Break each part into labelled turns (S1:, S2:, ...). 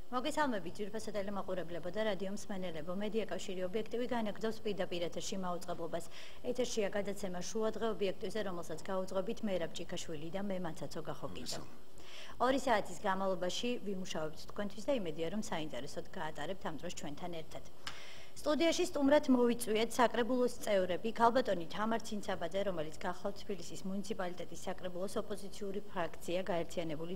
S1: მოგესალმებით ძვირფასო ტელემაყურებლებო და რადიო მსმენელებო. მედია კავშირი ობიექტივი განაგრძობს პირდაპირ ეთერში მაუწყებლობას. ეთერშია გადაცემა შუადღე ობიექტივზე, რომელსაც გაუძღვებით მე რაბჭიქაშვილი და მე მაცაცო გახოკიდა. 2 საათის განმავლობაში ვიმუშავებთ თქვენთვის და იმედია რომ საინტერესოდ გაატარებთ ამ დროს ჩვენთან ერთად. სტუდიაში სტუმრად მოვიწვიეთ საკრებულოს წევრები ქალბატონი თამარ ცინცაბაძე, რომელიც გახლავთ თბილისის მუნიციპალიტეტის საკრებულოს ოპოზიციური ფრაქცია გაერთიანებული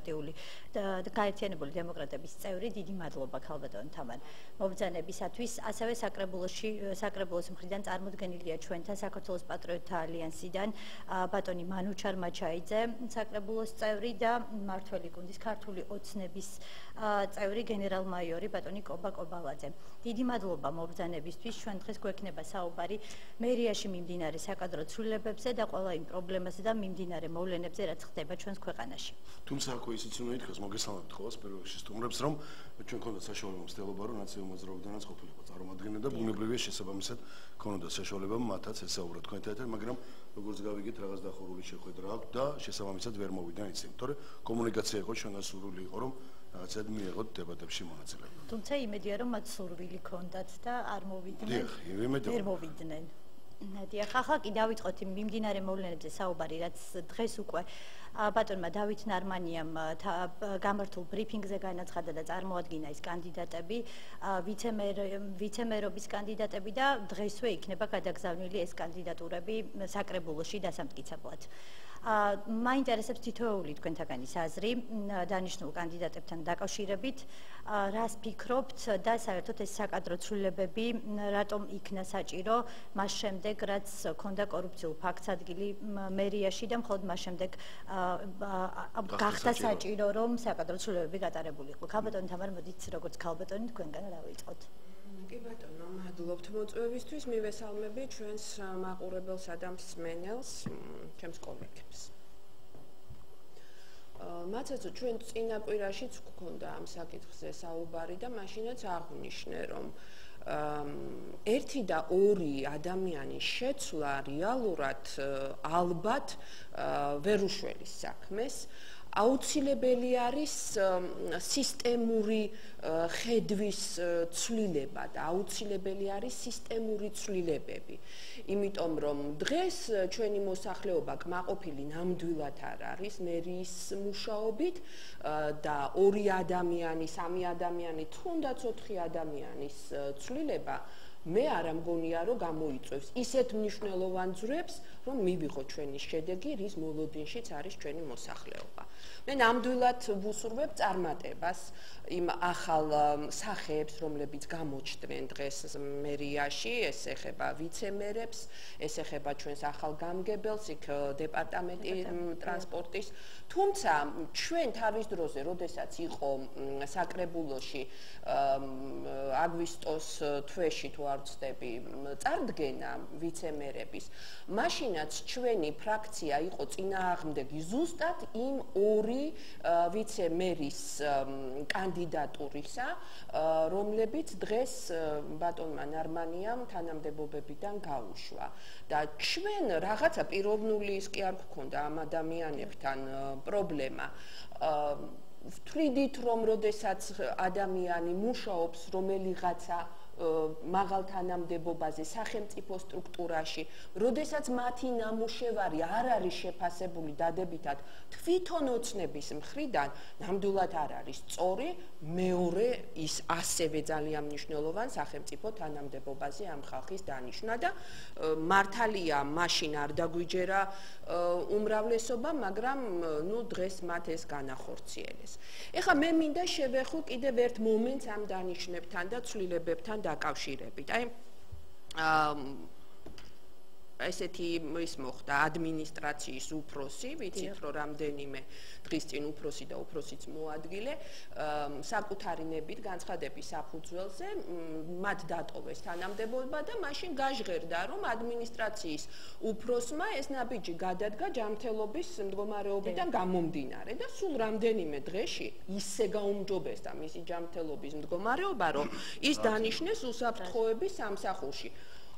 S1: დემოკრატების წევრი. დიდი მადლობა ქალბატონ თამარ მობრძანებისათვის. ასევე საკრებულოს მხრიდან წარმოდგენილია ჩვენთან საქართველოს პატრიოტთა ალიანსიდან ბატონი მანუჩარ მაჩაიძე, საკრებულოს წევრი და მმართველი გუნდის ქართული ოცნების წევრი გენერალ-მაიორი ბატონი კობა კობალაძე. დიდი მადლობა მობრძანებისთვის. ჩვენ დღეს გვექნება საუბარი მერიაში მიმდინარე საკადრო ცვლილებებზე და ყველა იმ პრობლემაზე და მიმდინარე მოვლენებზე, რაც ხდება ჩვენს ქვეყანაში.
S2: თუმცა აქ ისიც უნდა ითქვას, მოგესალმებით ხოლმე პირველ რიგში სტუმრებს, რომ ჩვენ ქონდა საშუალება მცდელობა, რომ ნაციონალურ მოძრაობიდანაც ყოფილიყო წარმომადგენელი და ბუნებრივია შესაბამისად ქონოდა საშუალება მათაც ესაუბრა თქვენთან ერთად, მაგრამ როგორც გავიგეთ, რაღაც დახურული შეხვედრა აქვს და შესაბამისად ვერ მოვიდა ისე, იმიტომ რომ კომუნიკაცია იყო ჩვენთან სურვილი იყო, რომ რაღაცად მიიღოთ დებატებში მონაწილეობა.
S1: თუმცა იმედია რომ მათ სურვილი ჰქონდათ და არ მოვიდნენ. ვერ მოვიდნენ. დიახ, ახლა კი დავიწყოთ იმ მიმდინარე მოვლენებზე საუბარი, რაც დღეს უკვე ბატონმა დავით ნარმანიამ გამართულ ბრიფინგზე განაცხადა და წარმოადგინა ის კანდიდატები, ვიცემერობის კანდიდატები და დღესვე იქნება გადაგზავნილი ეს კანდიდატურები საკრებულოში დასამტკიცებლად. მაინტერესებს თითოეული თქვენთაგანის აზრი დანიშნულ კანდიდატებთან დაკავშირებით, რას ფიქრობთ და საერთოდ ეს საკადრო ცვლილებები რატომ იქნა საჭირო მას შემდეგ, რაც ქონდა კორუფციულ ფაქტს ადგილი მერიაში და მხოლოდ მას შემდეგ გახდა საჭირო, რომ საკადრო ცვლილებები გატარებულიყო. ქალბატონი თამარ, მოდით როგორც ქალბატონი თქვენგან დავიწყოთ.
S3: კი ბატონო, მადლობთ მოწვევისთვის. მივესალმები ჩვენს მაყურებელსა და მსმენელს, ჩემს კოლეგებს. მაცაცო, ჩვენ წინა კვირაშიც გქონდა ამ საკითხზე საუბარი და მაშინაც აღვნიშნე, რომ 1 და 2 ადამიანის შეცვლა რეალურად ალბათ ვერ უშველის საქმეს. აუცილებელი არის სისტემური ხედვის ცვლილება და აუცილებელი არის სისტემური ცვლილებები. იმიტომ რომ დღეს ჩვენი მოსახლეობა კმაყოფილი ნამდვილად არ არის მერიის მუშაობით და 2 ადამიანი, 3 ადამიანი, თუნდაც 4 ადამიანის ცვლილება მე არ ამგონია რომ გამოიწვევს ისეთ მნიშვნელოვან ძვრებს, რომ მივიღოთ ჩვენი შედეგი, რის მოლოდინშიც არის ჩვენი მოსახლეობა. მე ნამდვილად ვუსურვებ წარმატებას იმ ახალ სახეებს, რომლებიც გამოჩნდნენ დღეს მერიაში, ეს ეხება ვიცემერებს, ეს ეხება ჩვენს ახალ გამგებელს, იქ დეპარტამენტი ტრანსპორტის. თუმცა ჩვენ თავის დროზე, როდესაც იყო საკრებულოში აგვისტოს თვეში თუ არ ვცდები წარდგენა ვიცემერების, მაშინაც ჩვენი ფრაქცია იყო წინააღმდეგი ზუსტად იმ 2 ვიცემერის კანდიდატურისა, რომლებიც დღეს ბატონმა ნარმანიამ თანამდებობებიდან გაუშვა. და ჩვენ რაღაცა პიროვნულის კი არ გქონდა ამ ადამიანებთან პრობლემა. ვთვლიდით, რომ როდესაც ადამიანი მუშაობს რომელიღაცა მაღალ თანამდებობაზე სახელმწიფო სტრუქტურაში, როდესაც მათი ნამუშევარი არ არის შეფასებული დადებითად თვითონ ოცნების მხრიდან, ნამდვილად არ არის სწორი მეორე ის ასევე ძალიან მნიშვნელოვან სახელმწიფო თანამდებობაზე ამ ხალხის დანიშვნა და მართალია მაშინ არ დაგვიჯერა უმრავლესობა, მაგრამ დღეს მათ ეს განახორციელეს. ეხლა მე მინდა შევეხო კიდევ ერთ მომენტს ამ დანიშნებთან და ცვლილებებთან დაკავშირებით. აი ესეთი ის მოხდა ადმინისტრაციის უფროსი, ვიცით რომ რამდენიმე დღის წინ უფროსი და უფროსიც მოადგილე საკუთარი ნებით განცხადების საფუძველზე მათ დატოვეს თანამდებობა და მაშინ გაჟღერდა რომ ადმინისტრაციის უფროსმა ეს ნაბიჯი გადადგა ჯანმრთელობის მდგომარეობიდან გამომდინარე და სულ რამდენიმე დღეში ისე გაუმჯობესდა მისი ჯანმრთელობის მდგომარეობა რომ ის დანიშნეს უსაფრთხოების სამსახურში.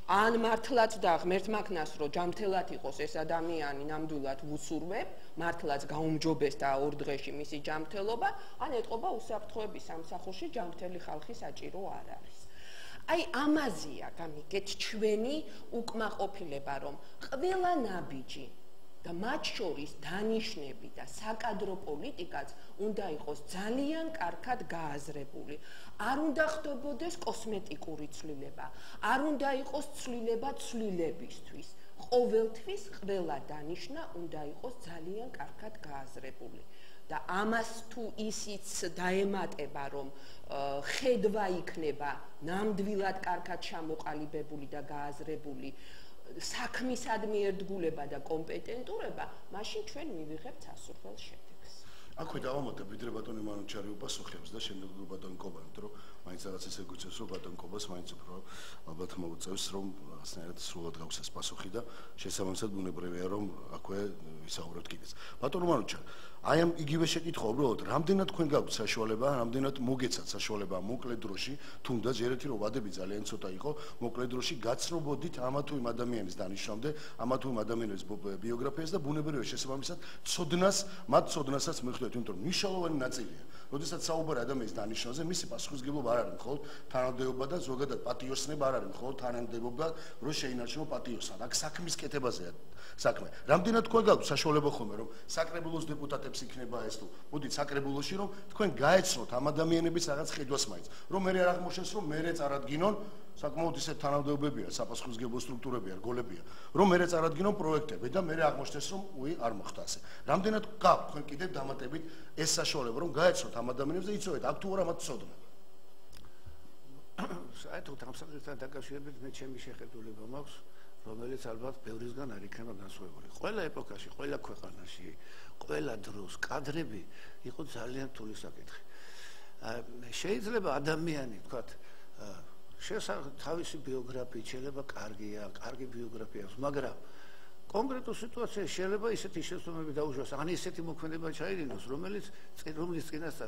S3: ან მართლაც და ღმერთმაქნას რომ ჯამთელად იყოს ეს ადამიანი ნამდვილად ვუსურვებ, მართლაც გაუმჯობეს და 2 დღეში მისი ჯამთელობა, ან ეტყობა უსაფრთხოების სამსახურში ჯამთელი ხალხი საჭირო არ არის. Აი ამაზეა გამიგეთ ჩვენი უკმაყოფილება, რომ ყველა ნაბიჯი და მათ შორის დანიშნები და საკადრო პოლიტიკაც უნდა იყოს ძალიან კარგად გააზრებული. არ უნდა ხდებოდეს კოსმეტიკური ცვლილება, არ უნდა იყოს ცვლილება ცვლილებისთვის. ყოველთვის ყველა დანიშნა უნდა იყოს ძალიან კარგად გააზრებული. და ამას თუ ისიც დაემატება, რომ ხედვა იქნება ნამდვილად კარგად ჩამოყალიბებული და გააზრებული საქმისადმი ერთგულება და კომპეტენტურება, მაშინ ჩვენ მივიღებთ სასურველ შედეგს.
S2: აქვე დავამატებ ვიდრე ბატონი მანუჩარი უპასუხებს და შემდეგ ბატონი კობა, იმიტომ რომ მაინც რაღაც ესე გვიწევს, რომ ბატონ კობას მაინც უფრო ალბათ მოუწევს, რომ რაღაცნაირად სრულად გავხსნას პასუხი და შესაბამისად ბუნებრივია, რომ აქვე ვისაუბროთ კიდეც. ბატონო მანუჩარი, აი ამ იგივე შეკითხვა უბრალოდ რამდენად თქვენ გაქვთ საშუალება, რამდენად მოგეცათ საშუალება მოკლე დროში, თუნდაც ჯერეთი რომ ვადები ძალიან ცოტა იყო, მოკლე დროში გაცნობოდით ამა თუ იმ ადამიანის დანიშნამდე, ამა თუ იმ ადამიანის ბიოგრაფიას და ბუნებრივია შესაბამისად ცოდნას, მათ ცოდნასაც მიხვდეთ, იმიტომ რომ მნიშვნელოვანი ნაწილია. როდესაც საუბარი ადამიანის დანიშნაზე, მისი პასუხისმგებლობა არ არის მხოლოდ თანამდებობა და ზოგადად პატიოსნება არ არის მხოლოდ თანამდებობა, რომ შეინარჩუნო პატიოსად. აქ საქმის კეთებაზეა საქმე. რამდენად თქვენ გაქვთ საშუალება ხოლმე, რომ საკრებულოს დეპუტატებს იქნება ეს თუ მოდით საკრებულოში, რომ თქვენ გაეცნოთ ამ ადამიანების რაღაც ხედვას მაინც, რომ მე არ აღმოჩნდეს, რომ მე წარადგინონ საკმაოდ ისეთ თანამდებობებია, საპასუხისმგებლო სტრუქტურებია, რგოლებია, რომ მე წარადგინონ პროექტები და მე აღმოჩნდეს, რომ არ მოხდა ასე. რამდენად გაქვთ თქვენ კიდევ დამატებით ეს საშუალება, რომ გაეცნოთ ამ ადამიანებს და იცოდეთ, აქ თუ არა მათ ცოდნა.
S4: საერთოდ ამ საკითხთან დაკავშირებით მე ჩემი შეხედულება მაქვს, რომელიც ალბათ ბევრისგან არ იქნება განსხვავებული. ყველა ეპოქაში, ყველა ქვეყანაში, ყველა დროს კადრები იყო ძალიან რთული საკითხი. შეიძლება ადამიანი, თქვათ, თავისი ბიოგრაფიით შეიძლება კარგი ბიოგრაფია აქვს, მაგრამ კონკრეტულ სიტუაციაში შეიძლება ისეთი შეცდომები დაუშვას, ან ისეთი მოქმედება ჩაიდინოს, რომელიც წინასწარ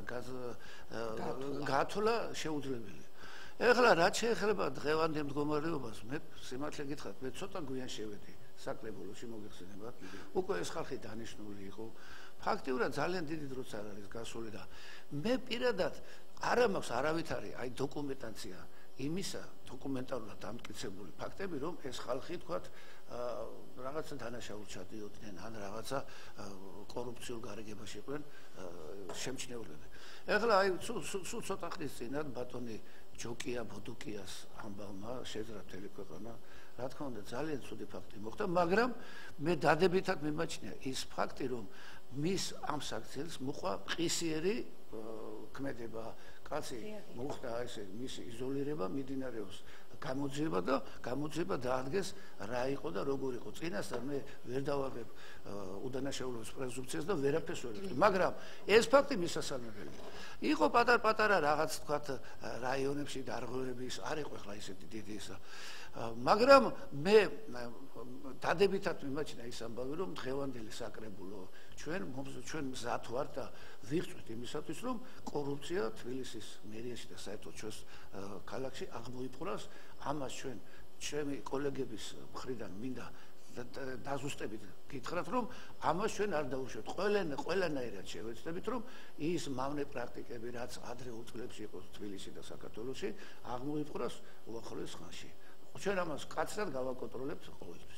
S4: გათვლა შეუძლებელია. ეხლა რაც შეეხება დღევანდელ მდგომარეობას, მე სიმართლე გითხრათ, მე ცოტა გვიან შევედი საკრებულოში მოგეხსენებათ, უკვე ეს ხალხი დანიშნული იყო. ფაქტიურად ძალიან დიდი დროც არ არის გასული და მე პირადად არა მაქვს არავითარი აი დოკუმენტაცია იმისა დოკუმენტალურად დამტკიცებული ფაქტები, რომ ეს ხალხი თქვათ რაღაცა დანაშაულს ჩადიოდნენ, ან რაღაცა კორუფციულ გარიგებაში იყვნენ შემჩნეულები. ეხლა აი სულ ცოტა ხნის წინათ ბატონი ჯოკია ბოდუკიას ამბავმა შეძრა მთელი ქვეყანა, რა თქმა უნდა ძალიან ცუდი ფაქტი მოხდა, მაგრამ მე დადებითად მიმაჩნია ის ფაქტი, რომ მის ამ საქციელს მოყვა ყისიერი ქმედება, კაცი მოხდა ესე მისი იზოლირება მიმდინარეობს გამოძიება დაადგეს რა იყო და როგორ იყო. წინასწარ მე ვერ დავაღებ უდანაშაულობის პრეზუმპციას და ვერაფერს ვერ ვიტყვი, მაგრამ ეს ფაქტი მისასალმებელია. იყო პატარ-პატარა რაღაც თქვათ რაიონებში დარღვევები, არ იყო ახლა ისეთი დიდი ისა. მაგრამ მე დადებითად მიმაჩნია ის ამბავი, რომ დღევანდელი საკრებულო ჩვენ მზად ვართ და ვიღწვით იმისათვის, რომ კორუფცია თბილისის მერიაში და საერთოდ ჩვენს ქალაქში აღმოიფხვრას. ამას ჩვენი კოლეგების მხრიდან მინდა დაზუსტებით გითხრათ, რომ ამას ჩვენ არ დაუშვებთ. ყველანაირად შევეცდებით, რომ ის მავნე პრაქტიკები, რაც ადრეულ წლებში იყო თბილისში და საქართველოში, აღმოიფხვრას უახლოეს ხანში. ჩვენ ამას კაცრად გავაკონტროლებთ ყოველთვის.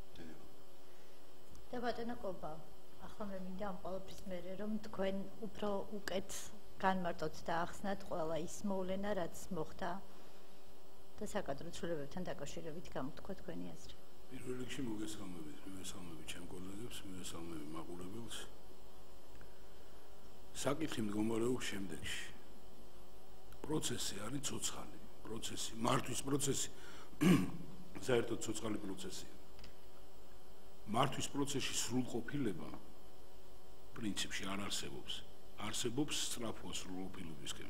S1: და ბატონო კობა, ახლა მე მინდა ამ ყველაფრის მერე, რომ თქვენ უფრო უკეთ განმარტოთ და ახსნათ ყველა ის მოვლენა, რაც მოხდა და საკადრო ცვლილებებთან დაკავშირებით გამოთქვა თქვენი აზრი.
S5: პირველ რიგში მოგესალმებით, მივესალმები ჩემ კოლეგებს, მივესალმები მაყურებელს. საკითხი მდგომარეობს შემდეგში. პროცესი არის ცოცხალი, მართვის პროცესი საერთოდ ცოცხალი პროცესია. მართვის პროცესში სრულყოფილება პრინციპში არ არსებობს. არსებობს სწრაფვა სრულყოფილებისკენ.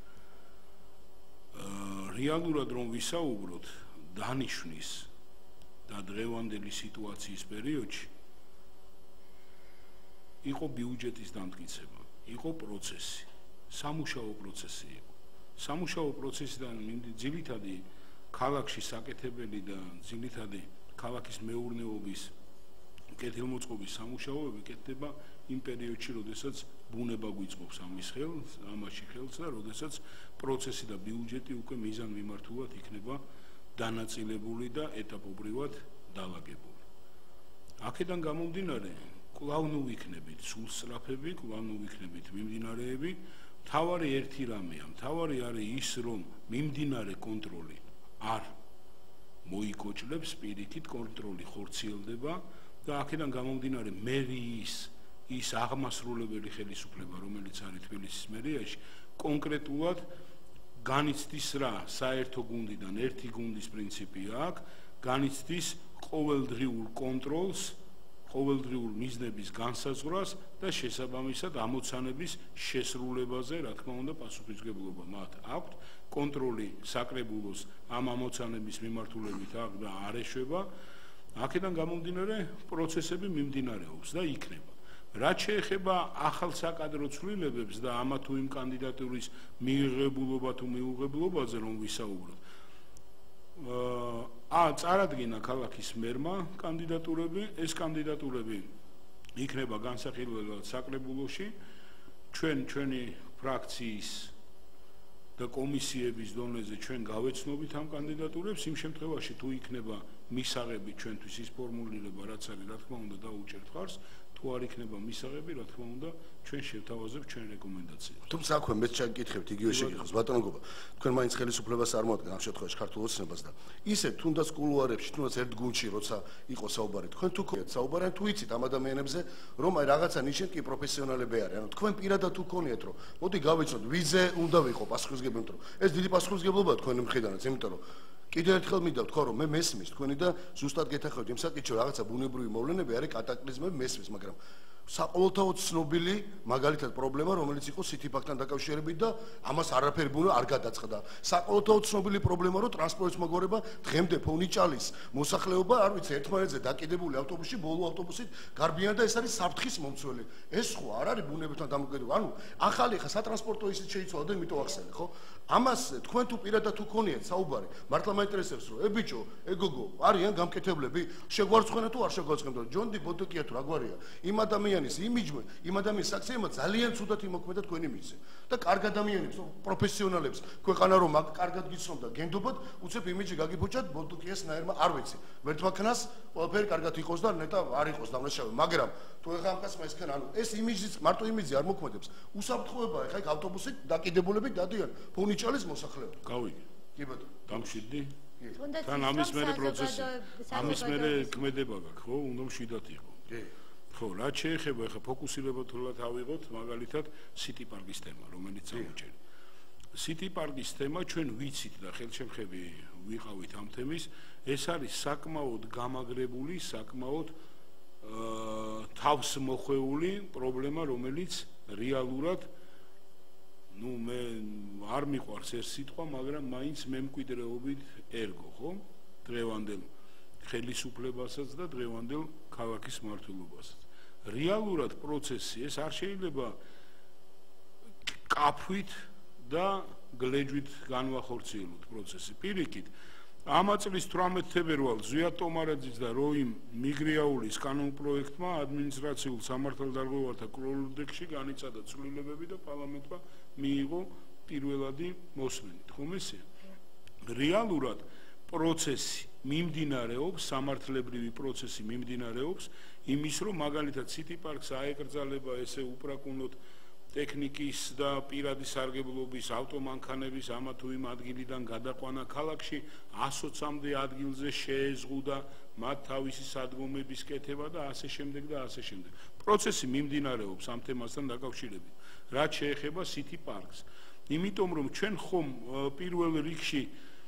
S5: რეალურად რომ ვისაუბროთ დანიშვნის და დღევანდელი სიტუაციის პერიოდში იყო ბიუჯეტის დამტკიცება, იყო პროცესი, სამუშაო პროცესი იყო. სამუშაო პროცესიდან ძირითადი ქალაქში საკეთებელი და ძირითადი ქალაქის მეურნეობის კეთილმოწყობის სამუშაოები კეთდება იმ პერიოდში, როდესაც ბუნება გვიწყობს ამაში ხელს და როდესაც პროცესი და ბიუჯეტი უკვე მიზანმიმართულად იქნება დანაწილებული და ეტაპობრივად დალაგებული. აქედან გამომდინარე, კვლავ ნუ ვიქნებით სულსწრაფები, კვლავ ნუ ვიქნებით მიმდინარეები. თავარი ერთი რამეა, თავარი არის ის, რომ მიმდინარე კონტროლი არ მოიკოჭლებს, პირიქით კონტროლი ხორციელდება და აქედან გამომდინარე მერიის ის აღმასრულებელი ხელისუფლება, რომელიც არის თბილისის მერიაში, კონკრეტულად განიცდის რა საერთო გუნდიდან ერთი გუნდის პრინციპია აქვს, განიცდის ყოველდღიურ კონტროლს, ყოველდღიურ მიზნების განსაზღვრას და შესაბამისად ამოცანების შესრულებაზე, რა თქმა უნდა, პასუხისმგებლობა მათ აქვთ. კონტროლი საკრებულოს ამ ამოცანების მიმართულებით აქვს და არ ეშვება. აქედან გამომდინარე პროცესები მიმდინარეობს და იქნება. რაც შეეხება ახალ საკადრო ცვლილებებს და ამა თუ იმ კანდიდატურის მიღებულობა თუ მიუღებლობაზე რომ ვისაუბროთ. წარადგინა ქალაქის მერმა კანდიდატურები, ეს კანდიდატურები იქნება განსახილველად საკრებულოში, ჩვენი ფრაქციის და კომისიების დონეზე ჩვენ გავეცნობით ამ კანდიდატურებს, იმ შემთხვევაში თუ იქნება მისაღები ჩვენთვის ის ფორმულირება, რაც არის, რა თქმა უნდა, დაუჭერთ ხარს, თუ არ იქნება მისაღები, რა თქმა უნდა, ჩვენ შევთავაზებთ ჩვენ რეკომენდაციებს.
S2: თუმცა აქვე მეც ჩაგკითხებთ, იგივე შეგიხოს, ბატონო გოგო, თქვენ მაინც ხელისუფლებას არ მოადგენთ ამ შემთხვევაში ქართულ ოცნებას და ისე თუნდაც კულუარებში, თუნდაც ერთ გუნდში, როცა იყო საუბარი, თქვენ თუ გქონიათ საუბარი, თუ იცით ამ ადამიანებზე, რომ აი რაღაცა ნიშნით კი პროფესიონალები არიან. ანუ თქვენ პირადად თუ გქონიათ, რომ მოდი გავიცნოთ, ვიზე უნდა ვიყო პასუხისმგებელი, იმიტომ რომ ეს დიდი პასუხისმგებლობაა თქვენი მხრიდანაც, იმიტომ რომ კიდევ ერთხელ მინდა ვთქვა, რომ მე მესმის თქვენი და ზუსტად გეთახმებით იმ საკითხში, რომ რაღაცა ბუნებრივი მოვლენები არის კატაკლიზმები მესმის, მაგრამ საყოველთაოდ ცნობილი მაგალითად პრობლემა, რომელიც იყო სიტიფაკთან დაკავშირებით და ამას არაფერი ბუნა არ გადაწყდა. საყოველთაოდ ცნობილი პრობლემა, რომ ტრანსპორტის მოგორება დღემდე ფონიჭალის მოსახლეობა, არ ვიცი, ერთმანეთზე დაკიდებული ავტობუსში, ბოლო ავტობუსით გარბიან და ეს არის საფრთხის მომცველი. ეს ხო არ არის ბუნებებთან დამოკიდებული. ანუ ახალი ხა სატრანსპორტო ისიც შეიცვალა და იმიტომ ახსენე, ხო? ამას თქვენ თუ პირადად თუ გქონიათ საუბარი, მართლა მაინტერესებს, რომ ბიჭო, გოგო, არიან გამკეთებლები, შეგვარცხენა თუ არ შეგვარცხენა? ჯონდი ბოდოკია თუ რა გვარია? იმ ადამიანის იმიჯმა, იმ ადამიანის საქციემა ძალიან ცუდად იმოქმედა თქვენი მიზეზი. და კარგ ადამიანებს, პროფესიონალებს, ქვეყანა რომ კარგად გიცნობ და გენდობათ, უცებ იმიჯი გაგიფუჭათ ბოდოკიასნაირმა, არ ვიცი. ვერთმანქანას ყველაფერი კარგად იყოს და ნეტა არ იყოს დამნაშავე, მაგრამ თუ ეხა ამ კაცმა ისქენ, ანუ ეს იმიჯიც, მარტო იმიჯი არ მოქმედებს. უსაფრთხოებაა, ეხა იქ ავტობუსით დაკიდებულები დადიან ფონიჭალის მოსახლეობა.
S5: გავიგე.
S2: კი ბატონო.
S5: დამშვიდდი. თან ამის მერე პროცესი, ამის მერე ქმედება გაქვს, ხო? უნდა მშვიდად იყო.
S2: კი.
S5: ხო, რაც შეეხება ახლა ფოკუსირებულად ავიღოთ მაგალითად სიტი პარკის თემა, რომელიც წამოჭერდა. სიტი პარკის თემა ჩვენ ვიცით და ხელშემხები ვიყავით ამ თემის, ეს არის საკმაოდ გამაგრებული, საკმაოდ თავს მოხვეული პრობლემა, რომელიც რეალურად მე არ მიყვარს ეს სიტყვა, მაგრამ მაინც მემკვიდრეობით ერგო, ხო? დღევანდელ ხელისუფლებასაც და დღევანდელ ქალაქის მმართველობასაც. რეალურად პროცესი ეს არ შეიძლება კაფვით და გლეჯვით განვახორციელოთ პროცესი. პირიქით, ამა წლის 18 თებერვალს ზვიად ტომარაძის და როიმ მიგრიაულის კანონპროექტმა ადმინისტრაციულ სამართალდარღვევათა კოდექსში განიცადა ცვლილებები და პარლამენტმა მიიღო პირველადი მოსმენით. ხომ ესეა? რეალურად პროცესი მიმდინარეობს, სამართლებრივი პროცესი მიმდინარეობს იმის, რომ მაგალითად სიტი პარკს აეკრძალება ესე უპრაკუნოდ ტექნიკის და პირადი სარგებლობის ავტომანქანების ამა თუ იმ ადგილიდან გადაყვანა ქალაქში 120-მდე ადგილზე შეეზღუდა მათ თავისი სადგომების კეთება და ასე შემდეგ და ასე შემდეგ. პროცესი მიმდინარეობს ამ თემასთან დაკავშირებით. რაც შეეხება სიტი პარკს. იმიტომ რომ ჩვენ ხომ პირველ რიგში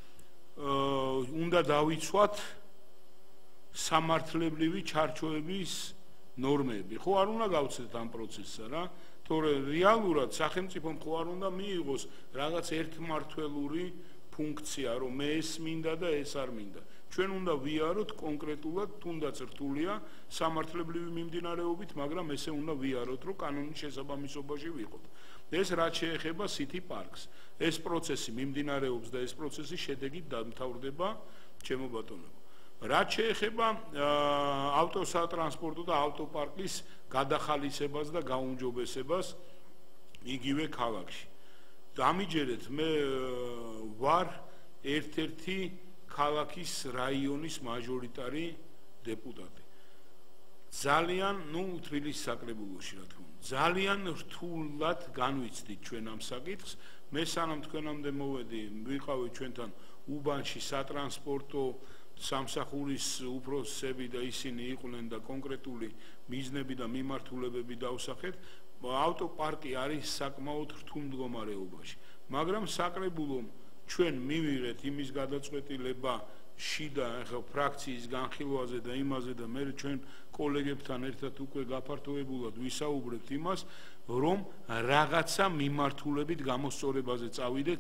S5: უნდა დავიცვათ სამართლებრივი ჩარჩოების ნორმები. ხო არ უნდა გავცეთ ამ პროცესსა რა, თორემ რეალურად სახელმწიფომ ხო არ უნდა მიიღოს რაღაც ერთმართველური ფუნქცია, რომ მე ეს მინდა და ეს არ მინდა. ჩვენ უნდა ვიაროთ კონკრეტულად, თუნდაც რთულია სამართლებრივი მიმდინარეობით, მაგრამ ესე უნდა ვიაროთ, რომ კანონის შესაბამისობაში ვიყოთ. ეს რაც შეეხება City Parks. ეს პროცესი მიმდინარეობს და ეს პროცესი შედეგით დამთავრდება, ჩემო ბატონო. რაც შეეხება ავტოსატრანსპორტო და ავტოპარკის გადახალისებას და გაუმჯობესებას იგივე ქალაქში. დამიჯერეთ, მე ვარ ერთ-ერთი ქალაქის რაიონის მაჟორიტარი დეპუტატი. ძალიან, თბილისის საკრებულოში რა თქმა უნდა, ძალიან რთულად განვიცდით ჩვენ ამ საკითხს. მე სანამ თქვენამდე მოვედი, ვიყავი ჩვენთან უბანში სატრანსპორტო სამსახურის უფროსები და ისინი იყვნენ და კონკრეტული მიზნები და მიმართულებები დავსახეთ. ავტოპარკი არის საკმაოდ რთულ მდგომარეობაში, მაგრამ საკრებულომ ჩვენ მივიღეთ იმის გადაწყვეტილება შიდა ახლა ფრაქციის განხილვაზე და იმაზე და მე ჩვენ კოლეგებთან ერთად უკვე გაფართოებულად ვისაუბრებთ იმას, რომ რაღაცა მიმართულებით გამოსწორებაზე წავიდეთ,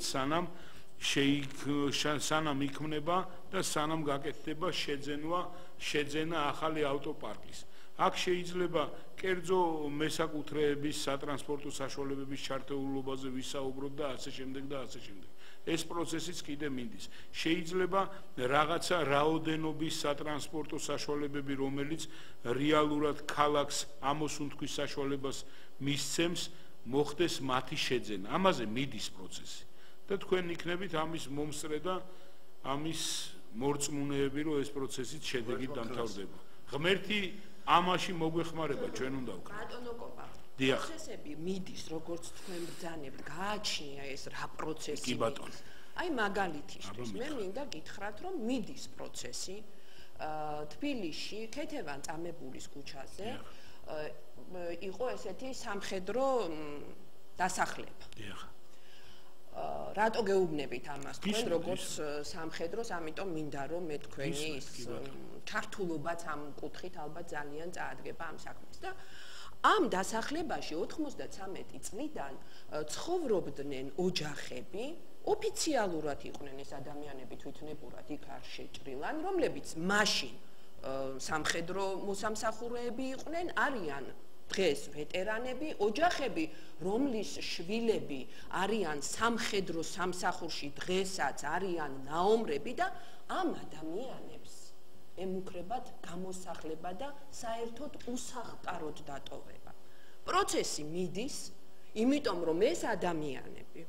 S5: სანამ იქმნება და სანამ გაკეთდება შეძენა ახალი ავტოპარკის. აქ შეიძლება კერძო მესაკუთრეების სატრანსპორტო საშუალებების ჩართულობაზე ვისაუბროთ და ასე შემდეგ და ასე შემდეგ. ეს პროცესიც კიდე მინდის. შეიძლება რაღაცა რაოდენობის სატრანსპორტო საშუალებები, რომელიც რეალურად ქალაქს ამოსუნთქვის საშუალებას მისცემს, მოხდეს მათი შეძენა. ამაზე მიდის პროცესი. და თქვენ იქნებით ამის მომსწრე და ამის მორწმუნეები, რომ ეს პროცესიც შედეგით დამთავრდება. ღმერთი ამაში მოგვეხმარება, ჩვენ უნდა ვქნათ.
S3: ბატონო კოპა, პროცესები მიდის, როგორც თქვენ ბრძანებთ, გააჩნია ეს რა პროცესი.
S5: კი ბატონო.
S3: აი მაგალითისთვის, მე მინდა გითხრათ, რომ მიდის პროცესი თბილისში, ქეთევან-წამებულის ქუჩაზე იყო ესეთი სამხედრო დასახლება.
S5: დიახ.
S3: რატო გეუბნებით ამას თქვენ როგორც სამხედროს, ამიტომ მინდა რომ მე თქვენი ის ჩართულობაც ამ კუთხით ალბათ ძალიან წაადგება ამ საქმეს და ამ დასახლებაში 93 წლიდან ცხოვრობდნენ ოჯახები, ოფიციალურად იყვნენ ეს ადამიანები თვითნებურად იქ არ შეჭრილან, რომლებიც მაშინ სამხედრო მოსამსახურეები იყვნენ, არიან დღეს ვეტერანები, ოჯახები, რომლის შვილები არიან სამხედრო სამსახურში დღესაც არიან ნაომრები და ამ ადამიანებს ემუქრებათ გამოსახლება და საერთოდ უსახლკაროდ დატოვება. პროცესი მიდის, იმიტომ რომ ეს ადამიანები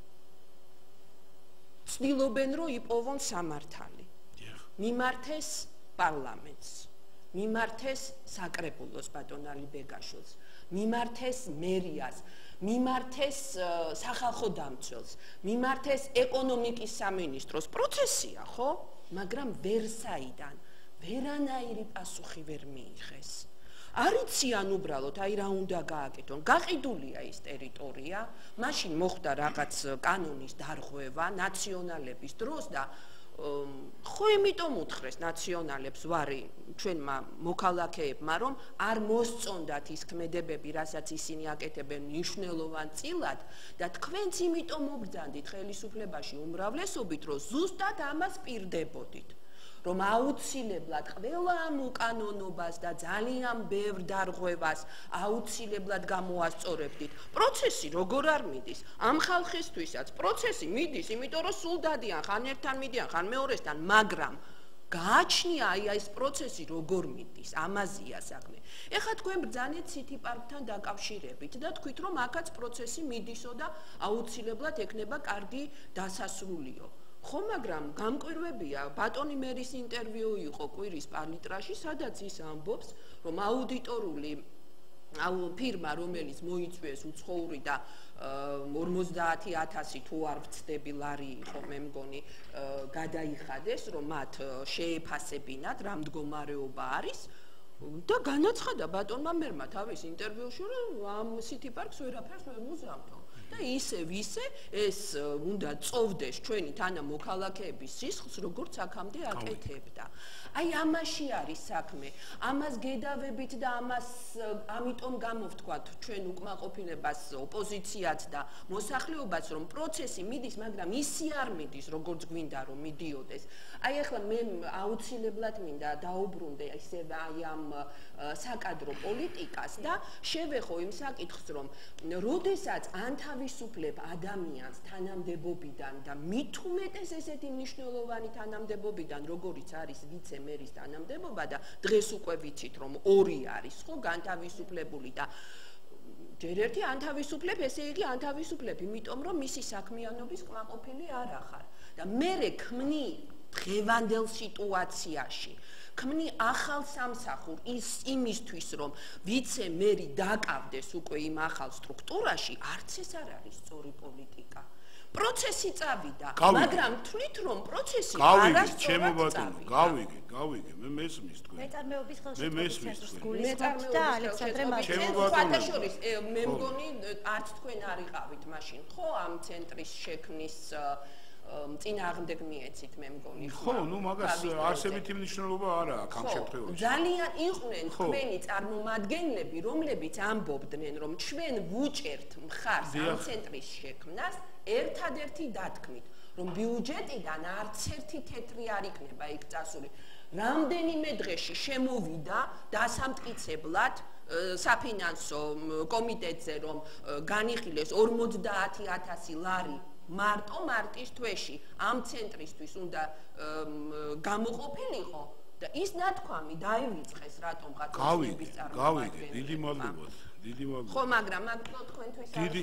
S3: ცდილობენ რომ იპოვონ სამართალი. მიმართეს პარლამენტს, მიმართეს საკრებულოს ბატონალი ბეგაშვილს, მიმართეს მერიას, მიმართეს სახალხო დამცველს, მიმართეს ეკონომიკის სამინისტროს. პროცესია, ხო? მაგრამ ვერსაიდან ვერანაირი პასუხი ვერ მიიღეს. არიციან უბრალოდ, აი რა უნდა გააკეთონ. გაყიდულია ის ტერიტორია, მაშინ მოხდა რაღაც კანონის დარღვევა ნაციონალების დროს და ხო იმიტომ უთხრეს ნაციონალებს ვარი ჩვენმა მოქალაქეებმა, რომ არ მოსწონდათ ის ქმედებები, რასაც ისინი აკეთებენ მნიშვნელოვან წილად და თქვენც იმიტომ მობრძანდით ხელისუფლებაში უმრავლესობით, რომ ზუსტად ამას პირდებოდით. რომ აუცილებლად ყველა ამ უკანონობას და ძალიან ბევრ დარღვევას აუცილებლად გამოასწორებდით. პროცესი როგორ არ მიდის? ამ ხალხისთვისაც პროცესი მიდის, იმიტომ რომ სულ დადიან, ხან ერთთან მიდიან, ხან მეორესთან, მაგრამ გააჩნია აი ეს პროცესი როგორ მიდის, ამაზეა საქმე. ეხლა თქვენ ბრძანეთ City Park-თან დაკავშირებით და თქვით, რომ აქაც პროცესი მიდისო და აუცილებლად ექნება კარგი დასასრულიო. ხო, მაგრამ გამკვირვებია, ბატონი მერის ინტერვიუ იყო კვირის პალიტრაში, სადაც ის ამბობს, რომ აუდიტორული ფირმა, რომელიც მოიწვიეს უცხოური და 50,000 თუ არ ვცდები ლარი იყო, მე მგონი, გადაიხადეს, რომ მათ შეეფასებინათ რა მდგომარეობა არის და განაცხადა ბატონმა მერმა თავის ინტერვიუში, რომ ამ City Park-ს ვერაფერს ვერ მუზამთო. და ისევ ეს უნდა წოვდეს ჩვენი თანამოქალაქეების სისხლს, როგორც აქამდე აკეთებდა. აი ამაში არის საქმე. ამას გედავებით და ამიტომ გამოვთქვათ ჩვენ უკმაყოფილებას ოპოზიციაც და მოსახლეობას, რომ პროცესი მიდის, მაგრამ ისი არ მიდის, როგორც გვინდა რომ მიდიოდეს. აი ახლა მე აუცილებლად მინდა დაუბრუნდე ისევ აი ამ საკადრო პოლიტიკას და შევეხო იმ საკითხს, რომ როდესაც ანთამი ათავისუფლებ ადამიანს თანამდებობიდან და მით უმეტეს ესეთი მნიშვნელოვანი თანამდებობიდან, როგორიც არის ვიცე-მერის თანამდებობა და დღეს უკვე ვიცით, რომ ორი არის, ხო, განთავისუფლებული და ჯერ ერთი ანთავისუფლებ, ესე იგი ანთავისუფლებ, იმიტომ რომ მისი საქმიანობის კმაყოფილი არ ახარ და მე ქმნი დღევანდელ სიტუაციაში ქმნი ახალ სამსახურ იმისთვის, რომ ვიცე-მერი დაკავდეს უკვე იმ ახალ სტრუქტურაში, არც ეს არ არის სწორი პოლიტიკა. პროცესი წავიდა, მაგრამ თვლით რომ პროცესი არასწორად წავიდა.
S5: გავიგე, მე მესმის თქვენ.
S1: მეწარმეობის
S5: მე
S1: ხელშეკრულების
S5: მესმის
S1: ცენტრის
S5: თქვენ.
S1: გულისხმობთ და ალექსანდრე
S3: ფათაშორის მე მგონი არც თქვენ არ იყავით მაშინ, ხო, ამ ცენტრის შექმნის წინააღმდეგ მიეცით მე მგონი
S5: ხო, ნუ მაგას არსებითი მნიშვნელობა არა აქვს ამ შემთხვევაში.
S3: ძალიან იყვნენ თქვენი წარმომადგენლები, რომლებიც ამბობდნენ, რომ ჩვენ ვუჭერთ მხარს ამ ცენტრის შექმნას, ერთადერთი დათქმით, რომ ბიუჯეტიდან არც ერთი თეთრი არ იქნება იქ წასული. რამდენიმე დღეში შემოვიდა დასამტკიცებლად საფინანსო კომიტეტზე, რომ განიხილეს 50,000 ლარი მარტო მარტის თვეში ამ ცენტრისთვის უნდა გამოყოფილიყო და ის ნათქვამი დაივიწყეს რატომღაც
S5: გავიგე, დიდი მადლობა.
S3: ხო, მაგრამ თქვენთვის არის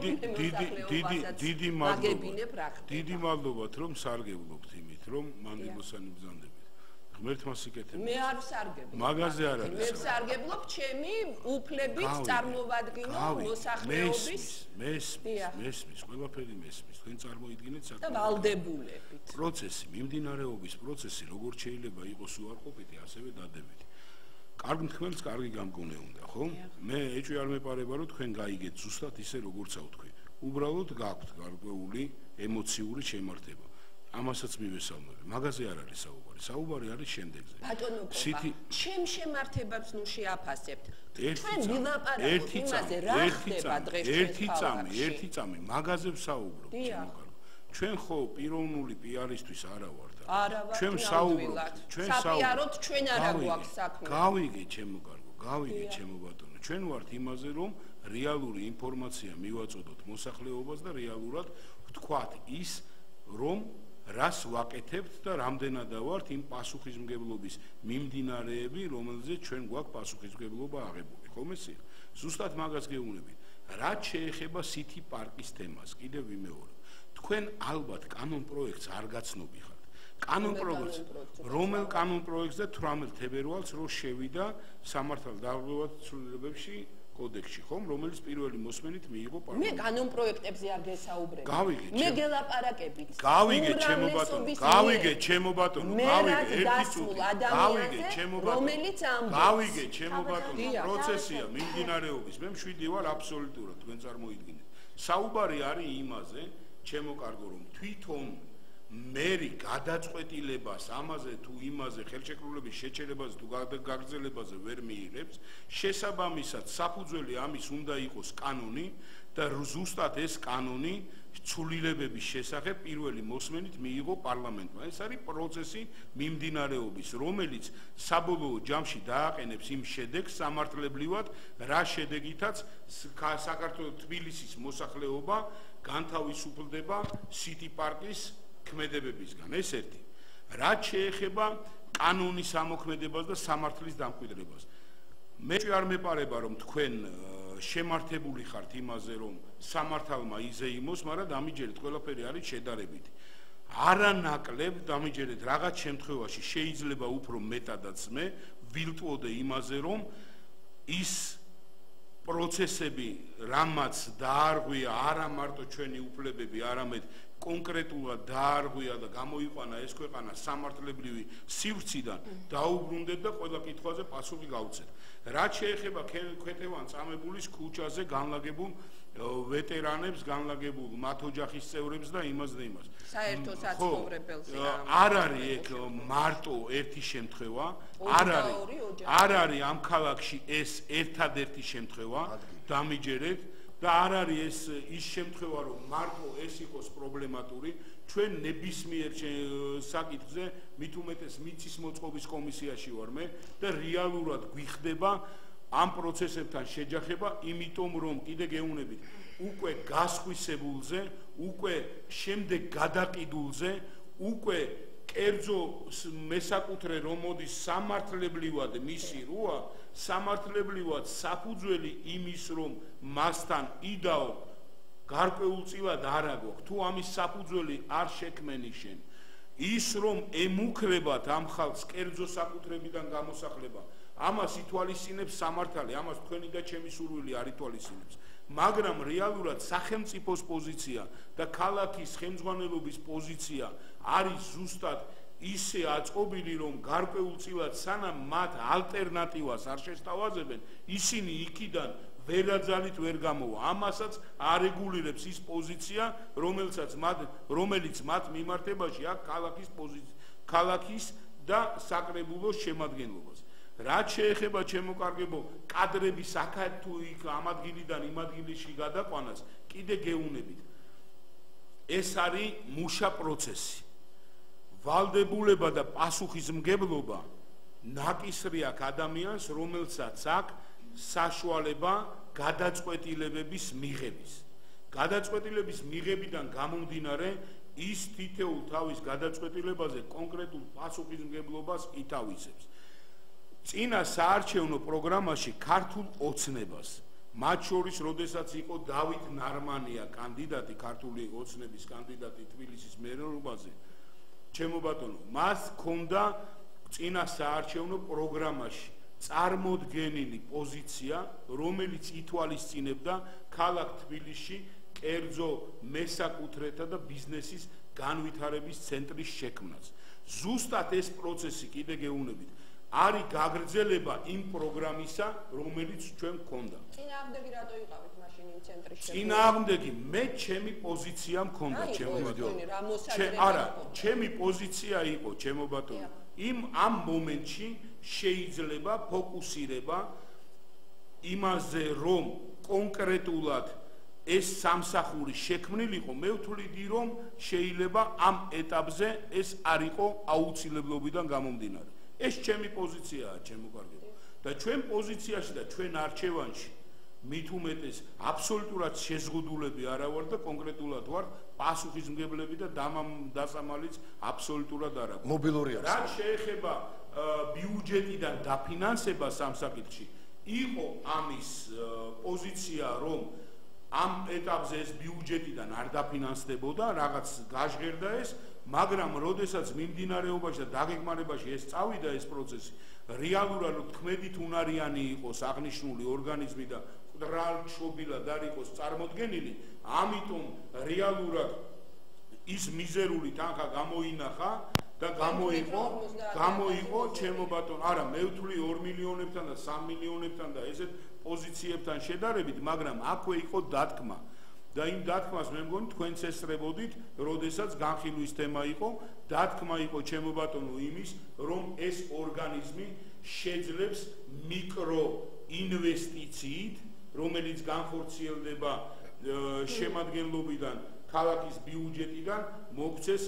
S5: დიდი მადლობათ, რომ სარგებლობთ იმით, რომ მანდილოსანი ბრძანდებით. ღმერთმა სიკეთებს.
S3: მე არ ვსარგებლობ.
S5: მაგაზე არ არის.
S3: მე ვსარგებლობ ჩემი უფლებით წარმოვადგინო მოსახლეობის.
S5: მესმის, ყველაფერი მესმის. თქვენ წარმოიდგინეთ
S3: და ვალდებულებით.
S5: პროცესი, მიმდინარეობის პროცესი, როგორც შეიძლება იყოს უარყოფითი, ასევე დადებითი. კარგ მთქმელს კარგი გამგონე უნდა, ხო? მე ეჭვი არ მეპარება, რომ თქვენ გაიგეთ ზუსტად ისე, როგორცაა თქვი. უბრალოდ გაქვთ გარკვეული ემოციური შემართება. ამასაც მივესალმები. მაგაზე არ არის საუბარი. საუბარი არის შემდეგზე.
S3: ბატონო, ჩემ შემართებებს ნუ შეაფასებთ. ჩვენ ვილაპარაკობთ იმაზე, რა ხდება დღეს
S5: ერთი წამი მაგაზე ვსაუბრობ, შემოგარო. ჩვენ ხო პიროვნული პიარისთვის არა ვართ. ჩვენ ვსაუბრობთ,
S3: საპიაროთ ჩვენ არა გვაქვს საქმე.
S5: გავიგე, ჩემო ბატონო. ჩვენ ვართ იმაზე, რომ რეალური ინფორმაცია მივაწოდოთ მოსახლეობას და რეალურად ვთქვათ ის, რომ რას ვაკეთებთ და რამდენად ვართ იმ პასუხისმგებლობის მიმდინარეები, რომელზეც ჩვენ გვაქვს პასუხისმგებლობა აღებული, ხომ ესეა? ზუსტად მაგას გეუბნებით. რაც შეეხება City Park-ის თემას, კიდევ ვიმეორებ. თქვენ ალბათ კანონ პროექტს არ გაცნობი ხართ. კანონ პროექტს, რომელ კანონ პროექტს და 18 თებერვალს რო შევიდა სამართალდამცველთა ცვლილებებში კოდექსში, ხომ, რომელიც პირველი მოსმენით მიიღო პარლამენტში.
S3: მე კანონ პროექტებზე არ გესაუბრებ.
S5: გავიგე,
S3: მე გელაპარაკებით.
S5: გავიგე, ჩემო ბატონო, გავიგე, ჩემო ბატონო,
S3: რომელიც ამბობს.
S5: გავიგე, ჩემო ბატონო, პროცესია მიმდინარეობის. მე მშვიდი ვარ აბსოლუტურად, თქვენ წარმოიდგინეთ. საუბარი არის იმაზე, ჩემო კარგო, რომ თვითონ მერი გადაწყვეტილებას ამაზე თუ იმაზე ხელშეკრულების შეჩერებაზე თუ გაგრძელებაზე ვერ მიიღებს, შესაბამისად საფუძველი ამის უნდა იყოს კანონი და ზუსტად ეს კანონი ცვლილებების შესახებ პირველი მოსმენით მიიღო პარლამენტმა. ეს არის პროცესი მიმდინარეობის, რომელიც საბოლოო ჯამში დააყენებს იმ შედეგს სამართლებრივად, რა შედეგითაც საქართველოს თბილისის მოსახლეობა განთავისუფლდება City Park-ის ქმედებებისგან. ეს ერთი. რაც შეეხება კანონის ამოქმედებას და სამართლის დამკვიდრებას. მე არ მეპარება, რომ თქვენ შემართებული ხართ იმაზე, რომ სამართალმა იზეიმოს, მაგრამ დამიჯერეთ, ყველაფერი არის შედარებით. არანაკლებ დამიჯერეთ, რაღაც შემთხვევაში შეიძლება უფრო მეტადაც მე ვილტვოდე იმაზე, რომ ის პროცესები, რამაც დაარღვია არა მარტო ჩვენი უფლებები, არამედ კონკრეტულად დაარღვია და გამოიყვანა ეს ქვეყანა სამართლებრივი სივრციდან, დაუბრუნდეთ და ყველა კითხვაზე პასუხი გავცეთ. რაც შეეხება ქეთევან წამებულის ქუჩაზე განლაგებულ ვეტერანებს, განლაგებულ მათ ოჯახის წევრებს და იმას და იმას.
S3: საერთო საცხოვრებელზე
S5: არ არის ეგ მარტო ერთი შემთხვევა, არ არის ამ ქალაქში ეს ერთადერთი შემთხვევა, დამიჯერეთ და არ არის ის შემთხვევა, რომ მარტო ეს იყოს პრობლემატური. ჩვენ ნებისმიერ საკითხზე მით უმეტეს მიწის მოწყობის კომისიაში ვარ მე და რეალურად გვიხდება ამ პროცესებთან შეჯახება, იმიტომ რომ კიდე გეუბნებით, უკვე გასხვისებულზე, უკვე შემდეგ გადაყიდულზე, უკვე კერძო მესაკუთრე რომ მოდის სამართლებრივად მისი როა, სამართლებრივად საფუძველი იმის რომ მასთან იდაო გარკვეულწილად არ აგვაქვს, თუ ამის საფუძველი არ შექმენი შენ, ის რომ ემუქრებათ ამ ხალხს კერძო საკუთრებიდან გამოსახლება, ამას ითვალისწინებს სამართალი, ამას თქვენი და ჩემი სურვილი არ ითვალისწინებს. მაგრამ რეალურად სახელმწიფოს პოზიცია და ქალაქის ხელმძღვანელობის პოზიცია არის ზუსტად ისე აწყობილი, რომ გარკვეულწილად სანამ მათ ალტერნატივას არ შესთავაზებენ, ისინი იქიდან ვერაძალით ვერ გამოვა. ამასაც არეგულირებს ის პოზიცია, რომელიც მათ მიმართებაში აქვს ქალაქის პოზიცია, ქალაქის და საკრებულოს შემადგენლობას. რაც შეეხება ჩემო კარგებო, კადრების აქ თუ იქ ამ ადგილიდან იმ ადგილში გადაყვანას, კიდე გეუნებით. ეს არის მუშა პროცესი. ვალდებულება და პასუხისმგებლობა ნაკისრი აქვს ადამიანს, რომელსაც აქვს საშუალება გადაწყვეტილებების მიღების. გადაწყვეტილების მიღებიდან გამომდინარე, ის თითოეულ თავის გადაწყვეტილებაზე კონკრეტულ პასუხისმგებლობას ითავისებს. წინა საარჩევნო პროგრამაში ქართულ ოცნებას, მათ შორის, როდესაც იყო დავით ნარმანია კანდიდატი, ქართული ოცნების კანდიდატი თბილისის მერეობაზე, ჩემო ბატონო, მას ჰქონდა წინა საარჩევნო პროგრამაში წარმოდგენილი პოზიცია, რომელიც ითვალისწინებდა ქალაქ თბილისში კერძო მესაკუთრეთა და ბიზნესის განვითარების ცენტრის შექმნას. ზუსტად ეს პროცესი კიდე გეუბნებით, არის გაგრძელება იმ პროგრამისა, რომელიც ჩვენ გქონდა.
S3: წინააღმდეგი რატო იყავით მაშინ იმ ცენტრის შექმნას?
S5: წინააღმდეგი მე ჩემი პოზიცია მქონდა, ჩემო ბატონო. არა, ჩემი პოზიცია იყო, ჩემო ბატონო. ამ მომენტში შეიძლება ფოკუსირება იმაზე, რომ კონკრეტულად ეს სამსახური შექმნილიყო, მე ვთვლიდი, რომ შეიძლება ამ ეტაპზე ეს არ იყო აუცილებლობიდან გამომდინარე. ეს ჩემი პოზიციაა, ჩემო კარგებო. და ჩვენ პოზიციაში და ჩვენ არჩევანში მით უმეტეს აბსოლუტურად შეზღუდულები არა ვარ და კონკრეტულად ვარ პასუხისმგებლები და დასამალიც აბსოლუტურად არ აქვს.
S2: მობილური არის.
S5: რაც შეეხება ბიუჯეტიდან დაფინანსებას ამ საკითხში, იყო ამის პოზიცია, რომ ამ ეტაპზე ეს ბიუჯეტიდან არ დაფინანსდებოდა, რაღაც გაჟღერდა ეს, მაგრამ როდესაც მიმდინარეობაში და დაგეგმარებაში ეს წავიდა ეს პროცესი, რეალურად თქმედით უნარიანი იყოს აღნიშნული ორგანიზმი და მკვდრალშობილად არ იყოს წარმოდგენილი, ამიტომ რეალურად ის მიზერული თანხა გამოინახა და გამოიყო ჩემო ბატონო, არა, მე ვთვლი 2 მილიონებთან და 3 მილიონებთან და ესეთ პოზიციებთან შედარებით, მაგრამ აქვე იყო დათქმა. და იმ დათქმას მე მგონი თქვენც ესწრებოდით, როდესაც განხილვის თემა იყო, დათქმა იყო ჩემო ბატონო იმის, რომ ეს ორგანიზმი შეძლებს მიკრო ინვესტიციით, რომელიც განხორციელდება შემადგენლობიდან ქალაქის ბიუჯეტიდან მოგვცეს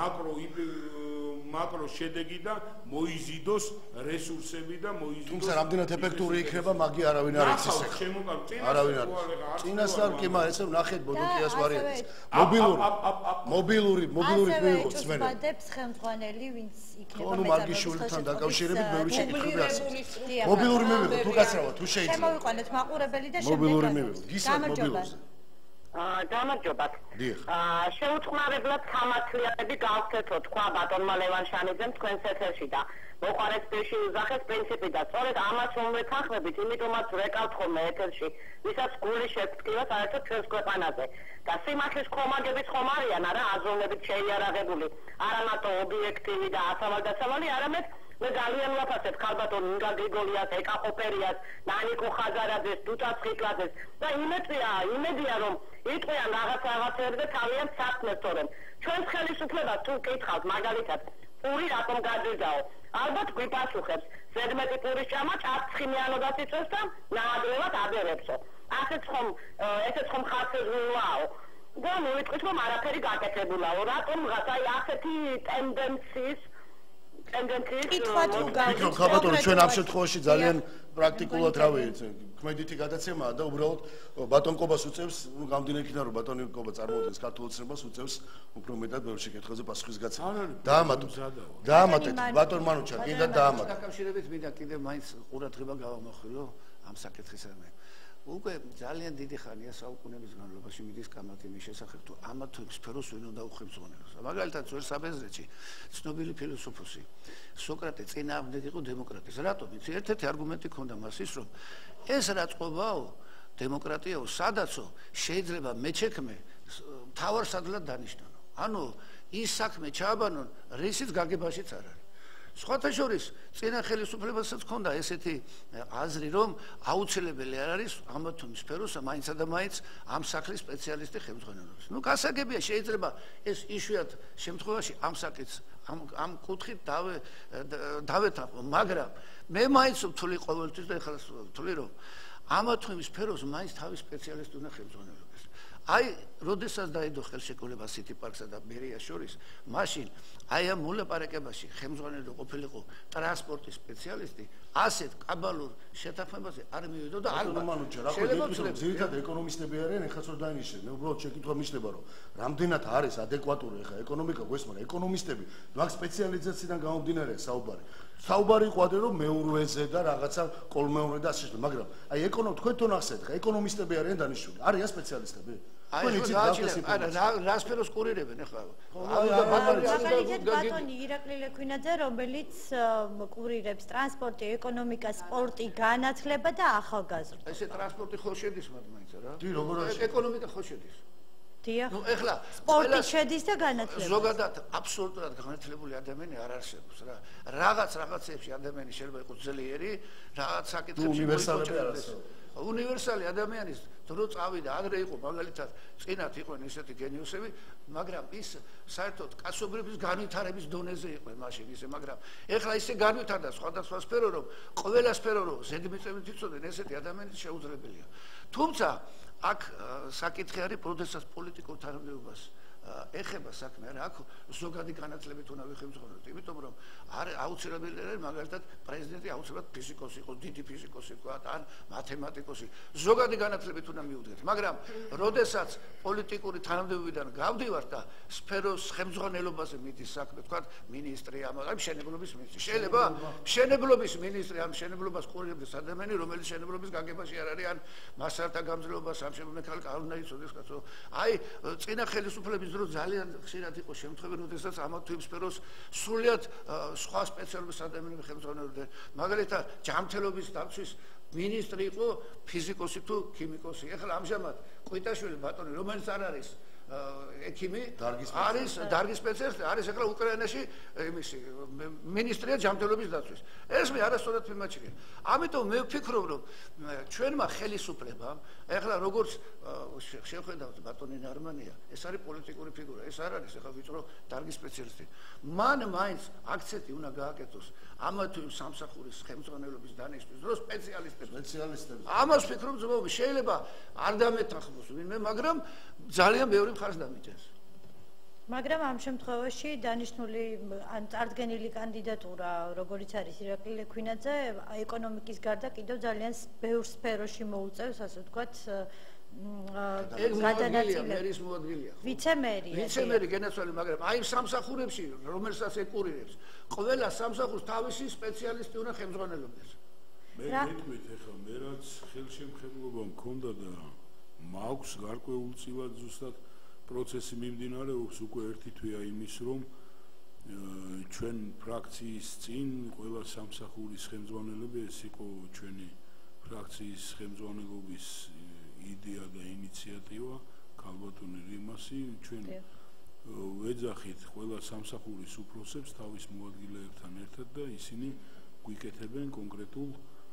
S5: მაკრო შედეგი და მოიზიდოს რესურსები და მოიზიდოს. თუმცა
S2: რამდენად ეფექტური იქნება, მაგი არავინ არ იცის ახლა. არავინ არ იცის. წინასწარ კი მაგრამ ესე ნახეთ ბოდოკიას ვარიანტს. მობილური მიიღოს მე.
S1: ვადებს ხელმძღვანელი, ვინც იქნება
S2: მეცამა. მარგიშვილთან დაკავშირებით ბევრი შეკითხვები არსებობს. მობილური მიიღოს, თუ გასრავა, თუ შეიძლება.
S1: შემოვიყვანეთ მაყურებელი და შემდეგ.
S2: მობილური მიიღოს. გისმენთ მობილურზე.
S6: გამარჯობათ. შეუწყნარებლად სამართლიანები გავხდეთო თქვა ბატონმა ლევანშანიძემ თქვენს ეთერში და მოყარეს პირში უზახეს პრინციპი და სწორედ ამას ვეთანხმებით, იმიტომაც ვეკავთ ხოლმე ეთერში, ვისაც გული შეგვტკივა საერთოდ ჩვენს ქვეყანაზე. და სიმართლის ხომაგების ხომ არიან არა აზროვნებით შეიარაღებული, არა მარტო ობიექტივი და ასავალ-დასავალი, არამედ მე ძალიან ვაფასებ ქალბატონ ინგა გრიგოლიას, ეკა ყოფერიას, ნანიკო ხაზარაძეს, დუტა ცხიკლაძეს და იმედია რომ იყვიან რაღაცეები და თავიანთ საქმეს თორემ. ჩვენს ხელისუფლებას თუ კითხავთ მაგალითად, პური რატომ გაძირდაო? ალბათ გვიპასუხებს, ზედმეტი პურის ჭამა ჭარბცხიმიანობას იწვევს და ნაადრევად აბერებსო. ესეც ხომ ხარცეზულაო. და მოვიტყვით რომ არაფერი გაკეთებულაო. რატომ აი ასეთი ტენდენციის
S2: ფიქრობ ქალბატონო ჩვენ ამ შემთხვევაში ძალიან პრაქტიკულად რავი ქმედითი გადაცემაა და უბრალოდ ბატონ კობას უწევს გამდინე იქიდან რომ ბატონი კობა წარმოადგენს ქართულ ოცნებას უწევს უფრო მეტად ბევრ შეკითხვაზე პასუხის გაცემა დაამატეთ ბატონ მანუჩა კიდე დაამატეთ
S4: დაკავშირებით მინდა კიდე მაინც ყურადღება გავამახვილო ამ საკითხისადმი უკვე ძალიან დიდი ხანია საუკუნეების განმავლობაში მიდის კამათი მის შესახებ თუ ამა თუ იმ სფეროს ვინ უნდა უხელმძღვანელოს მაგალითად ძველ საბერძნეთში ცნობილი ფილოსოფოსი სოკრატე წინააღმდეგ იყო დემოკრატიის რატომ იცი ერთ-ერთი არგუმენტი ჰქონდა მას ის რომ ეს რა წყობაო დემოკრატიაო სადაცო შეიძლება მეჩექმე მთავარსარდლად დანიშნანო ანუ ის საქმე ჩააბანონ რისიც გაგებაშიც არ არის სხვათა შორის წინა ხელისუფლებასაც ჰქონდა ესეთი აზრი რომ აუცილებელი არ არის ამა თუ იმ სფეროს მაინცა და მაინც ამ სახლის სპეციალისტი ხელმძღვანელობს ნუ გასაგებია შეიძლება ეს იშვიათ შემთხვევაში ამ საკითხს ამ კუთხით დავეთანხმო მაგრამ მე მაინც ვთვლი ყოველთვის და ეხლა ვთვლი რომ ამა თუ იმ სფეროს მაინც თავის სპეციალისტი უნდა ხელმძღვანელობდეს აი როდესაც დაიდო ხელშეკრულება სიტი პარკსა და ბერიას შორის მაშინ აი ამ მოლაპარაკებაში ხელმძღვანელი ყოფილიყო ტრანსპორტის სპეციალისტი ასეთ კაბალურ შეთანხმებაზე არ მივიდო და
S2: ალბათ ძირითადად ეკონომისტები არიან ეხლა რომ დაინიშნე მე უბრალოდ შეკითხვა მიჩნდება რომ რამდენად არის ადეკვატური ეხლა ეკონომიკა გვესმოდა ეკონომისტები მაგ სპეციალიზაციიდან გამომდინარე საუბარი ყვადე რომ მეურვეზე და რაღაცა კოლმეურვე და ასე შემდეგ მაგრამ აი თქვენ თვითონ ახსენეთ ხა ეკონომისტები არიან დანიშნული არიან სპეციალისტები
S4: რა სფეროს კურირებენ ეხლა
S1: მაგალითად ბატონი ირაკლი ლექვინაძე რომელიც კურირებს ტრანსპორტი ეკონომიკა სპორტი განათლება და ახალგაზრდობა
S4: ესე ტრანსპორტი ხო შედის მაინც რა
S2: დი როგორ არის
S4: ეკონომიკა ხო შედის
S1: დიახ
S4: ნუ ეხლა
S1: სპორტი შედის და განათლება
S4: ზოგადად აბსოლუტურად განათლებული ადამიანი არ არსებობს რა რაღაცებში ადამიანი შეიძლება იყოს ძლიერი რაღაც საკითხებში
S2: უნივერსალები არ არსებობს
S4: უნივერსალი ადამიანის დრო წავიდა ადრე იყო მაგალითად წინათ იყვნენ ისეთი გენიოსები მაგრამ ის საერთოდ კაცობრიობის განვითარების დონეზე იყვნენ მაშინ ისე მაგრამ ეხლა ისე განვითარდა სხვადასხვა სფერო რომ ყველა სფერო რომ ზედმიწევნით იცოდნენ ესეთი ადამიანის შეუძლებელია თუმცა აქ საკითხი არის როდესაც პოლიტიკურ თანამდებობას ეხება საქმე რა აქ ზოგადი განათლებით უნდა ვიხელმძღვანელოთ იმიტომ რომ აუცილებელი არის მაგალითად პრეზიდენტი აუცილებლად ფიზიკოსი იყოს დიდი ფიზიკოსი თქვა ან მათემატიკოსი ზოგადი განათლებით უნდა მივუდგეთ მაგრამ როდესაც პოლიტიკური თანამდებობიდან გავდივართ და სფეროს ხელმძღვანელობაზე მიდის საქმე თქვა მინისტრი ამ მშენებლობის მინისტრი შეიძლება მშენებლობის მინისტრი ამ მშენებლობას ყურებს ადამიანი რომელიც მშენებლობის გაგებაში არ არის ან მასალთა გამძლეობა სამშენებლო მექანიკა არ უნდა იცოდეს კაცო აი წინა ხელისუფლების დრო ძალიან ხშირად იყო შემთხვევები როდესაც ამა თუ იმ სფეროს სრულიად სხვა სპეციალობის ადამიანები ხელმძღვანელობდნენ მაგალითად ჯანმრთელობის დაცვის მინისტრი იყო ფიზიკოსი თუ ქიმიკოსი ეხლა ამჟამად ყვიტაშვილი ბატონი რომელიც არ არის ექიმი არის დარგის სპეციალისტი არის ეხლა უკრაინაში იმისი მინისტრია ჯანმრთელობის დაცვის ეს მე არასწორად მიმაჩნია ამიტომ მე ვფიქრობ რომ ჩვენმა ხელისუფლებამ ეხლა როგორც შეხედავთ ბატონი ნარმანია ეს არის პოლიტიკური ფიგურა ეს არ არის ეხლა ვიწრო დარგის სპეციალისტი მან მაინც აქცენტი უნდა გააკეთოს ამა თუ იმ სამსახურის ხელმძღვანელობის დანიშნვის დროს სპეციალისტები ამას ვფიქრობ ძმაობი შეიძლება არ დამეთანხმოს ვინმე მაგრამ ძალიან ბევრი მხარს დამიჭერს
S1: მაგრამ ამ შემთხვევაში დანიშნული ან წარდგენილი კანდიდატურა როგორც არის ირაკლი ლექვინაძე ეკონომიკის გარდა კიდევ ძალიან ბევრ სფეროში მოუწევს ასე ვთქვათ
S4: გადანაწილების მოადგილეა ვიცემერი გენაცვალე მაგრამ აი სამსახურებში რომელსაც ეკურირებს ყველა სამსახურს თავისი სპეციალისტი უნდა ხელმძღვანელობდეს
S5: მე მეთქვით ეხლა მე რაც ხელშემხედველობა მქონდა და მაქვს გარკვეულწილად ზუსტად პროცესი მიმდინარეობს უკვე ერთი თვეა იმის რომ ჩვენ ფრაქციის წინ ყველა სამსახურის ხელმძღვანელები ეს იყო ჩვენი ფრაქციის ხელმძღვანელობის იდეა და ინიციატივა ქალბატონი რიმასი ჩვენ ვეძახით ყველა სამსახურის უფროსებს თავის მოადგილეებთან ერთად და ისინი გვიკეთებენ კონკრეტულ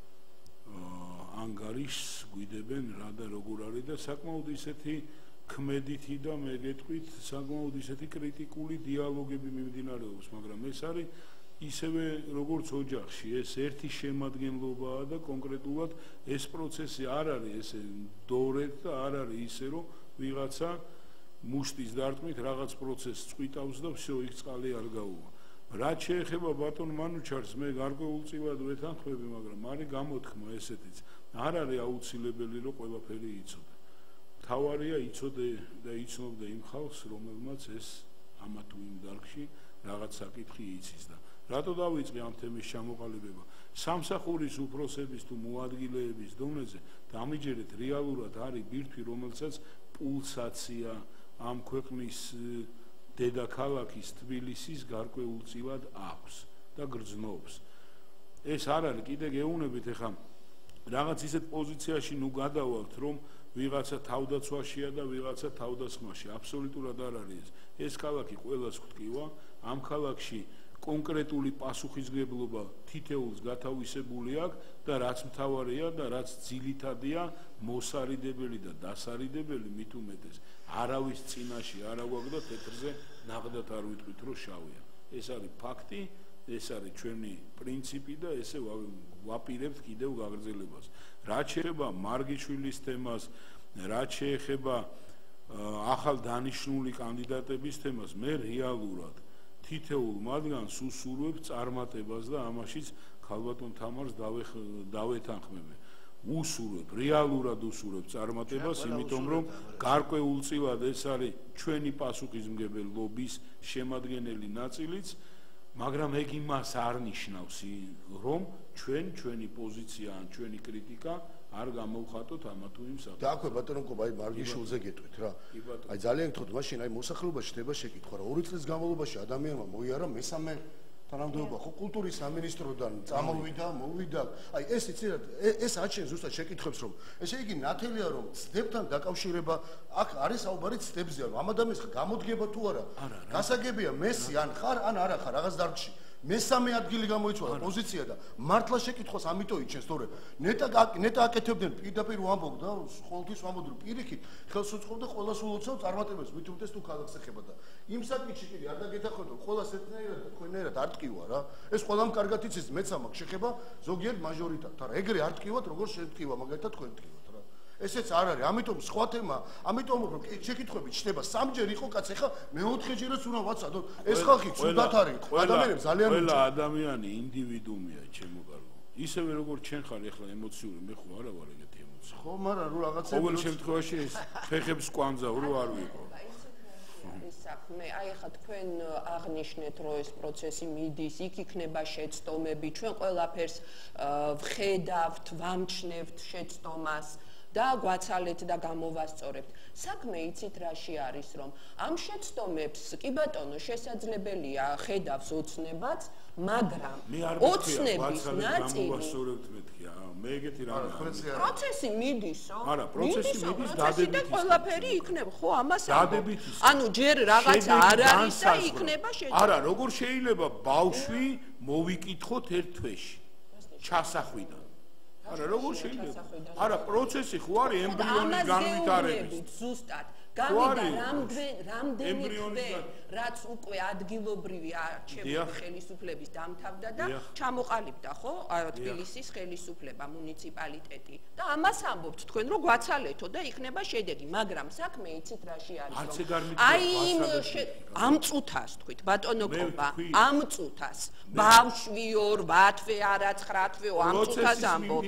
S5: ანგარიშს გვიდებენ რა და როგორ არის და საკმაოდ ისეთი ქმედითი და მე გეტყვით საკმაოდ ისეთი კრიტიკული დიალოგები მიმდინარეობს მაგრამ ეს არის ისევე როგორც ოჯახში ეს ერთი შემადგენლობაა და კონკრეტულად ეს პროცესი არ არის ესე დორეთ და არ არის ისე რომ ვიღაცა მუშტის დარტყმით რაღაც პროცესს წვითავს და всё იქ წყალი არ გაუვა რაც შეეხება ბატონ მანუჩარს, მე გარკვეულწილად ვეთანხმები, მაგრამ არის გამოთქმა ესეთიც. არ არის აუცილებელი, რომ ყველაფერი იცოდე. თავარია იცოდე და იცნობდე იმ ხალხს, რომელმაც ეს ამა თუ იმ დარგში რაღაც საკითხი იცის და რატო დავიწყე ამ თემის ჩამოყალიბება? სამსახურის უფროსების თუ მოადგილეების დონეზე დამიჯერეთ რეალურად არის ბირთვი, რომელსაც პულსაცია ამ ქვეყნის დედაქალაქის თბილისის გარკვეულწილად აქვს და გრძნობს. ეს არ არის კიდე გეუბნებით ახლა რაღაც ისეთ პოზიციაში ნუ გადავალთ, რომ ვიღაცა თავდაცვაშია და ვიღაცა თავდასხმაში. აბსოლუტურად არ არის ეს. ეს ქალაქი ყველას გვტკივა, ამ ქალაქში კონკრეტული პასუხისმგებლობა თითეულს გათავისებული აქვს და რაც მთავარია და რაც ძილითადია მოსარიდებელი და დასარიდებელი მით უმეტეს არავის წინაშე არა გვაქვს და თეთრზე ნაღდად არ ვიტყვით რომ შავია. ეს არის ფაქტი, ეს არის ჩვენი პრინციპი და ესე ვაპირებთ კიდევ გაგრძელებას. რაც შეეხება მარგიშვილის თემას, რაც შეეხება ახალ დანიშნული კანდიდატების თემას, მე რეალურად თითოეულ მათგანს უსურვებ წარმატებას და ამაშიც ქალბატონ თამარს დავეთანხმები. უსურვებ, რეალურად უსურვებ წარმატებას, იმიტომ რომ გარკვეულწილად ეს არის ჩვენი პასუხისმგებლობის შემადგენელი ნაწილიც, მაგრამ ეგ იმას არ ნიშნავს, რომ ჩვენი პოზიცია ან ჩვენი კრიტიკა არ გამოვხატოთ ამა თუ იმ საკითხს.
S2: და აქვე ბატონო კობა, აი მარგიშვილზე გეტყვით რა. აი ძალიან გთხოვთ, მაშინ აი მოსახლეობაში ხდება შეკითხვა რა. 2 წლის განმავლობაში ადამიანმა მოიარა მესამე თანამდებობა, ხო კულტურის სამინისტროდან მოვიდა. აი ეს იცი რა, ეს აჩენ ზუსტად შეკითხებს რომ ესე იგი ნათელია რომ ცდებთან დაკავშირება აქ არის საუბარი ცდებზე, რომ ამ ადამიანს გამოდგება თუ არა. გასაგებია მესი ან ხარ ან არა ხარ რაღაც დარგში. მესამე ადგილი გამოიცვალა პოზიცია და მართლა შეკითხვას ამიტომ იჩენს, თორე ნეტა აკეთებდნენ პირდაპირ ვამბობ და ყოველთვის ვამბობ რომ პირიქით ხელს უწყობდა ყოველას ულოცავ წარმატებას, მით უმეტეს თუ ქალაქს ეხება და იმ საკითხში კიდე არ დაგეთახოთ რომ ყოველას ერთნაირად და თქვენერად არ ტკივა რა. ეს ყველამ კარგად იცის, მეც ამაქვს შეხება ზოგიერთ მაჟორიტარს, არა ეგრე არ ტკივათ როგორ შეტკივა მაგალითად თქვენ ტკივათ რა. ესეც არ არის, ამიტომ სხვა თემა, ამიტომ რომ შეკითხვები ჩდება სამჯერ იყო კაც, ეხა მეოთხეჯერაც უნდა ვაცადოთ. ეს ხალხი ცუდად არის, ადამიანებს ძალიან
S5: ყველა ადამიანი ინდივიდუმია, ჩემო კარგო. ისევე როგორც ჩვენ ხარ ეხლა ემოციური, მე ხო არა ვარ ეგეთი ემოციური.
S2: ხო, მაგრამ რო რაღაცა
S5: ყოველ შემთხვევაში ეს ფეხებს კვანძავ რო არ ვიყო.
S3: საქმე, აი ახლა თქვენ აღნიშნეთ, რომ ეს პროცესი მიდის, იქ იქნება შეცდომები, ჩვენ ყველაფერს ვხედავთ, ვამჩნევთ შეცდომას და გვაცალეთ და გამოვასწორებთ. საქმე იცით რაში არის, რომ ამ შეცდომებს კი ბატონო შესაძლებელია ხედავს ოცნებაც, მაგრამ ოცნების ნაწილი
S5: მე ეგეთი რამე
S3: პროცესი მიდისო?
S5: არა, პროცესი მიდის დადებითი.
S3: ყველაფერი იქნება, ხო, ამას ამბობ. ანუ ჯერ რაღაცა არ არის და იქნება შეცდომა.
S5: არა, როგორ შეიძლება ბავშვი მოვიკითხოთ ერთ თვეში ჩასახვიდან? არა, როგორ შეიძლება? არა, პროცესი ხო არის ემბრიონის განვითარების.
S3: ზუსტად. გავიდა რამდენი თვე, რაც უკვე ადგილობრივი არჩეული ხელისუფლების დამთავრდა და ჩამოყალიბდა, ხო, თბილისის ხელისუფლება, მუნიციპალიტეტი. და ამას ამბობთ თქვენ, რომ გვაცალეთო და იქნება შედეგი, მაგრამ საქმე იცით რაში არის, რომ აი ამ წუთას თქვით, ბატონო კობა, ამ წუთას, ბავშვი 8 თვე არა 9 თვე, ამ წუთას ამბობთ.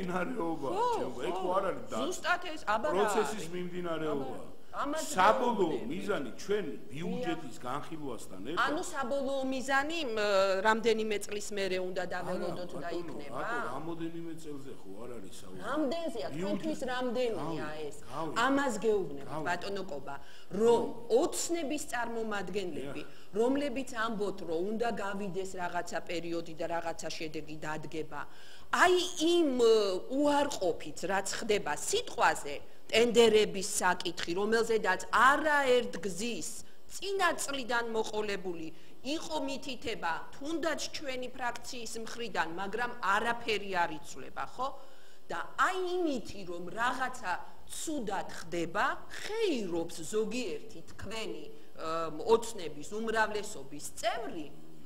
S5: ეგ ხო არ არის და
S3: ზუსტად ეს აბარა
S5: პროცესის მიმდინარეობა. საბოლოო მიზანი ჩვენ ბიუჯეტის განხილვასთან ერთად.
S3: ანუ საბოლოო მიზანი რამდენიმე წლის მერე უნდა დაველოდოთ და იქნება?
S5: რამოდენიმე წელზე ხო არ არის საუბარი.
S3: რამდენზეა თქვენთვის რამდენია ეს? ამას გეუბნებით ბატონო კობა, რომ ოცნების წარმომადგენლები, რომლებიც ამბობთ, რომ უნდა გავიდეს რაღაცა პერიოდი და რაღაცა შედეგი დადგება, აი იმ უარყოფით რაც ხდება სიტყვაზე ტენდერების საკითხი, რომელზედაც არაერთ გზის წინა წლიდან მოყოლებული იყო მითითება, თუნდაც ჩვენი ფრაქციის მხრიდან, მაგრამ არაფერი არ იცვლება, ხო? და აი იმითი, რომ რაღაცა ცუდად ხდება, ხეირობს ზოგიერთი თქვენი ოცნების უმრავლესობის წევრი,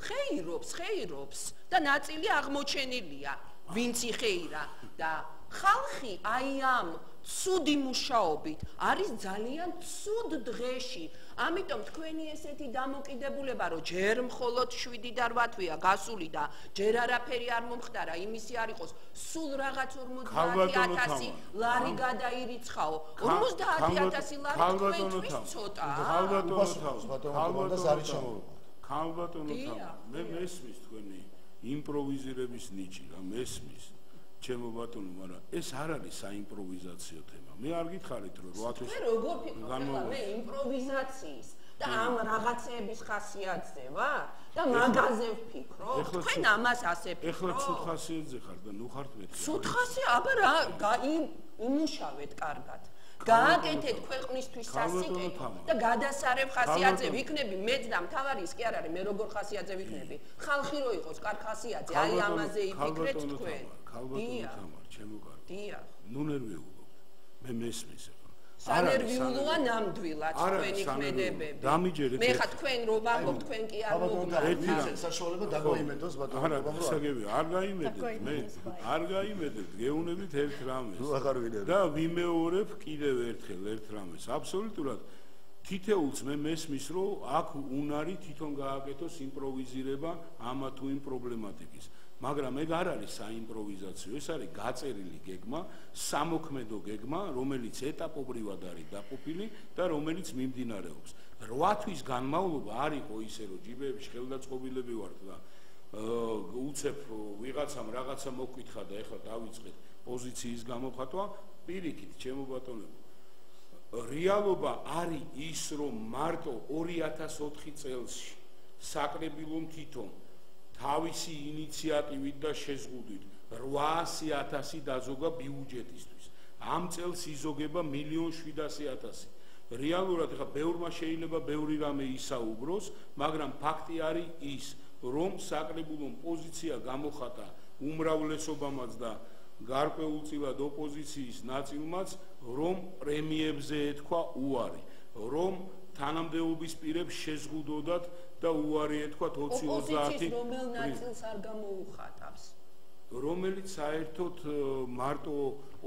S3: ხეირობს და ნაწილი აღმოჩენილია, ვინც იხეირა და ხალხი აი ამ ცუდი მუშაობით არის ძალიან ცუდ დღეში. ამიტომ თქვენი ესეთი დამოკიდებულება, რომ ჯერ მხოლოდ 7 და 8-ვია გასული და ჯერ არაფერი არ მომხდარა, იმისი არ იყოს, სულ რაღაც 50,000 ლარი გადაირიცხაო. 50,000 ლარი თქვენთვის ცოტაა.
S5: ქალბატონო, მე მესმის თქვენი იმპროვიზირების ნიჭი რა მესმის. ჩემო ბატონო, მაგრამ ეს არ არის საიმპროვიზაციო თემა. მე არ გითხარით რომ 8 თვის
S3: როგორ ფიქრობ მე იმპროვიზაციის და ამ რაღაცეების ხასიათზე ვარ და მაგაზე ვფიქრობ. თქვენ ამას ასე ფიქრობ.
S5: ეხლა ცუდ ხასიათზე ხარ და ნუ ხართ მეთქი.
S3: ცუდ ხასიათზე, აბა რა იმუშავეთ კარგად. გააკეთეთ ქვეყნისთვის სასიკეთო და გადასარევ ხასიათზე ვიქნები მეც და მთავარი ის კი არ არის მე როგორ ხასიათზე ვიქნები. ხალხი რო იყოს კარგ ხასიათზე, აი ამაზე იფიქრეთ თქვენ.
S5: ქალბატონო თამარ, ჩემო კარგი.
S3: დიახ.
S5: ნუ ნერვიულობ. მე მესმის ახლა.
S3: სანერვიულოა ნამდვილად თქვენი ქმედებები.
S5: დამიჯერეთ.
S3: მე ხა თქვენ რო ვამბობ, თქვენ კი არ მოგდართ.
S2: საშუალება დაგოიმედოს ბატონო.
S5: არა, გასაგები, არ გაიმედეთ მე. არ გაიმედეთ, გეუნებით ერთ რამეს.
S2: ნუ აღარ ვინებთ.
S5: და ვიმეორებ კიდევ ერთხელ ერთ რამეს. აბსოლუტურად თითეულს მე მესმის, რომ აქ უნარი თვითონ გააკეთოს იმპროვიზირება ამა თუ იმ პრობლემატიკის. მაგრამ ეგ არ არის საიმპროვიზაციო, ეს არის გაწერილი გეგმა, სამოქმედო გეგმა, რომელიც ეტაპობრივად არის დაყოფილი და რომელიც მიმდინარეობს. 8 თვის განმავლობა არ იყო ისე, რომ ჯიბეებში ხელდაწყობილები ვართ და უცებ ვიღაცამ რაღაცა მოგკითხა და ეხლა დავიწყეთ პოზიციის გამოხატვა, პირიქით, ჩემო ბატონებო. რეალობა არის ის, რომ მარტო 2004 წელს საკრებულომ თვითონ თავისი ინიციატივით და შეზღუდვით 800,000 დაზოგა ბიუჯეტისთვის. ამ წელს იზოგება 1,700,000. რეალურად ხა ბევრმა შეიძლება ბევრი რამე ისაუბროს, მაგრამ ფაქტი არის ის, რომ საკრებულომ პოზიცია გამოხატა უმრავლესობამაც და გარკვეულწილად ოპოზიციის ნაწილმაც, რომ პრემიებზე ეთქვა უარი, რომ თანამდებობის პირებს შეზღუდოდათ და უარი ეთქვა 20-30
S3: ოპოზიციის რომელ ნაწილს არ გამოუხატავს,
S5: რომელიც საერთოდ მარტო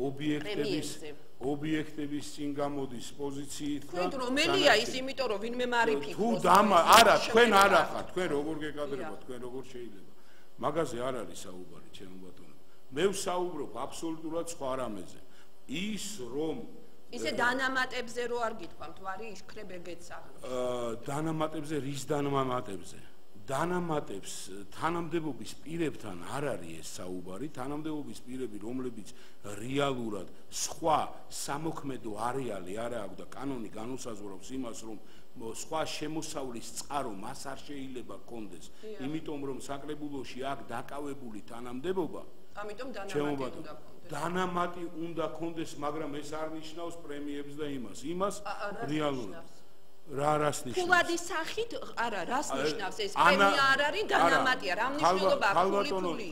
S5: ობიექტების წინ გამოდის პოზიციით და
S3: თქვენ რომელია ის, იმიტომ რომ ვინმე მარიფიქროს.
S5: არა, თქვენ არ ახართ, თქვენ როგორ გეკადრებათ, თქვენ როგორ შეიძლება. მაგაზე არ არის საუბარი, ჩემო ბატონო. მე ვსაუბრობ აბსოლუტურად სხვა რამეზე. ის რომ
S3: ისე დანამატებზე რო არ გითქვამთ, ვარი ისქრებ ეგეც აღნიშნავს.
S5: დანამატებზე რის დანამატებზე? დანამატებს თანამდებობის პირებთან არ არის ეს საუბარი, თანამდებობის პირები, რომლებიც რეალურად სხვა სამოქმედო არეალი არ აქვს და კანონი განუსაზღვრავს იმას, რომ სხვა შემოსავლის წყარო მას არ შეიძლება ჰქონდეს, იმიტომ რომ საკრებულოში აქ დაკავებული თანამდებობა,
S3: ამიტომ დანამატი უნდა ჰქონდეს.
S5: დანამატი უნდა ჰქონდეს, მაგრამ ეს არ ნიშნავს პრემიებს და იმას რეალურად. რა რას ნიშნავს?
S3: ფულადი სახით არა, რას ნიშნავს ეს? პრემია არ არის, დანამატია. რა მნიშვნელობა აქვს?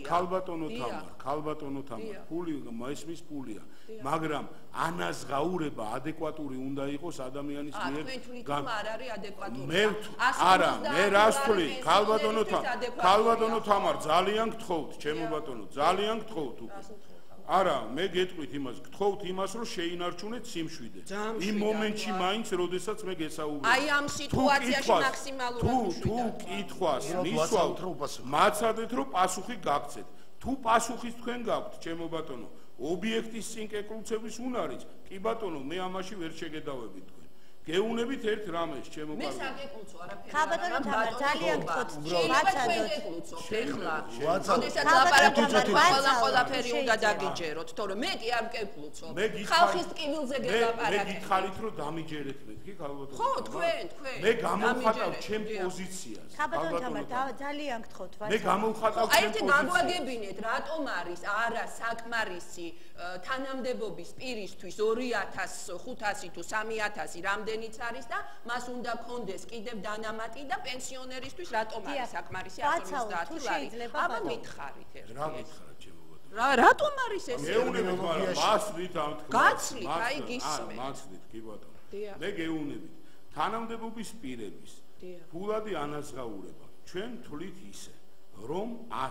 S5: ქალბატონო თამარ, ფული მაისმის ფულია. მაგრამ ანაზღაურება ადეკვატური უნდა იყოს ადამიანის მიერ.
S3: თქვენ თვითონ არ არის ადეკვატური.
S5: არა, მე რას ვთვლი? ქალბატონო თამარ, ძალიან გთხოვთ, ჩემო ბატონო, ძალიან გთხოვთ უკვე. არა, მე გეტყვით იმას, გთხოვთ იმას, რომ შეინარჩუნეთ სიმშვიდე. იმ მომენტში მაინც, როდესაც მე გესაუბრებ.
S3: აი ამ სიტუაციაში მაქსიმალურად
S5: თუ კითხვას მისვალთ, მაცადეთ, რომ პასუხი გაგცეთ. თუ პასუხის თქვენ გაქვთ, ჩემო ბატონო, ობიექტის წინ კეკლუცების უნარიც, კი ბატონო, მე ამაში ვერ შეგედავებით თქვენ. გეუნებით ერთ რამეს, ჩემო კარგი.
S3: მე საკეკლუცო არაფერი.
S1: ქალბატონო თამარ, ძალიან გთხოვთ,
S3: ვაცადოთ. ეხლა. როდესაც ლაპარაკობთ, ყველაფერი უნდა დაგიჯეროთ, თორემ მე კი არ მკეკლუცო. ხალხის ტკივილზე გელაპარაკეთ.
S5: მე გითხარით, რომ დამიჯერეთ მეთქი, ქალბატონო.
S3: ხო, თქვენ.
S5: მე გამოვხატავ ჩემ პოზიციას.
S1: ქალბატონო თამარ, ძალიან გთხოვთ, ვაცადოთ.
S5: მე გამოვხატავ ჩემ პოზიციას.
S3: აი, გაგვაგებინეთ, რატომ არის არა საკმარისი თანამდებობის პირისთვის 2,500 თუ 3,000 რამდენიც არის და მას უნდა გქონდეს კიდევ დანამატი და პენსიონერისთვის რატომ არის საკმარისი 150 ლარი? აბა მითხარით ერთ.
S5: რა მითხარით, ჩემო ბატონო?
S3: რატომ არის ეს?
S5: გეუნებით, მაგრამ მასვით ამ თქმა.
S3: გაცლით, აი გისმენთ.
S5: მასვით, კი ბატონო. მე გეუნებით. თანამდებობის პირების ფულადი ანაზღაურება. ჩვენ თვლით ისე, რომ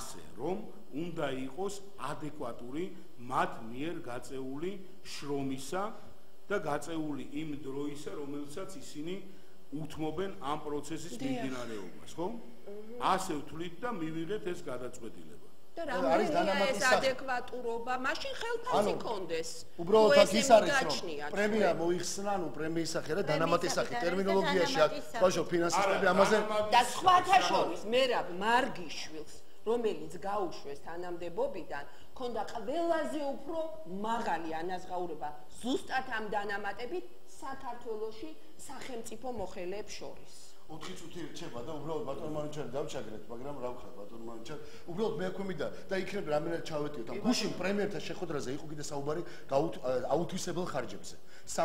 S5: უნდა იყოს ადეკვატური მათ მიერ გაწეული შრომისა და გაწეული იმ დროისა, რომელსაც ისინი უთმობენ ამ პროცესის მიმდინარეობას, ხო? ასე ვთვლით და მივიღეთ ეს გადაწყვეტილება.
S3: და რამდენია ეს ადეკვატურობა, მაშინ ხელფასი კონდეს.
S2: უბრალოდ აქ ის არის, რომ პრემია მოიხსნა, ნუ პრემიის სახე და დანამატის სახე ტერმინოლოგიაში აქ ბავშვო ფინანსისტები ამაზე
S3: და სხვათა შორის მერაბ მარგიშვილს, რომელიც გაუშვეს თანამდებობიდან, ქონდა ყველაზე უფრო მაღალი ანაზღაურება ზუსტად ამ დანამატებით საქართველოში სახელმწიფო მოხელეებს შორის.
S2: 4 წუთი რჩება და უბრალოდ ბატონ მანიჩარი დავჩაგრეთ, მაგრამ რა ვქრა ბატონ მანიჩარი, უბრალოდ მე ვქვი მინდა და იქნებ რამდენად ჩავეტიოთ. ამ გუშინ პრემიერთან შეხვედრაზე იყო კიდე საუბარი აუთვისებელ ხარჯებზე.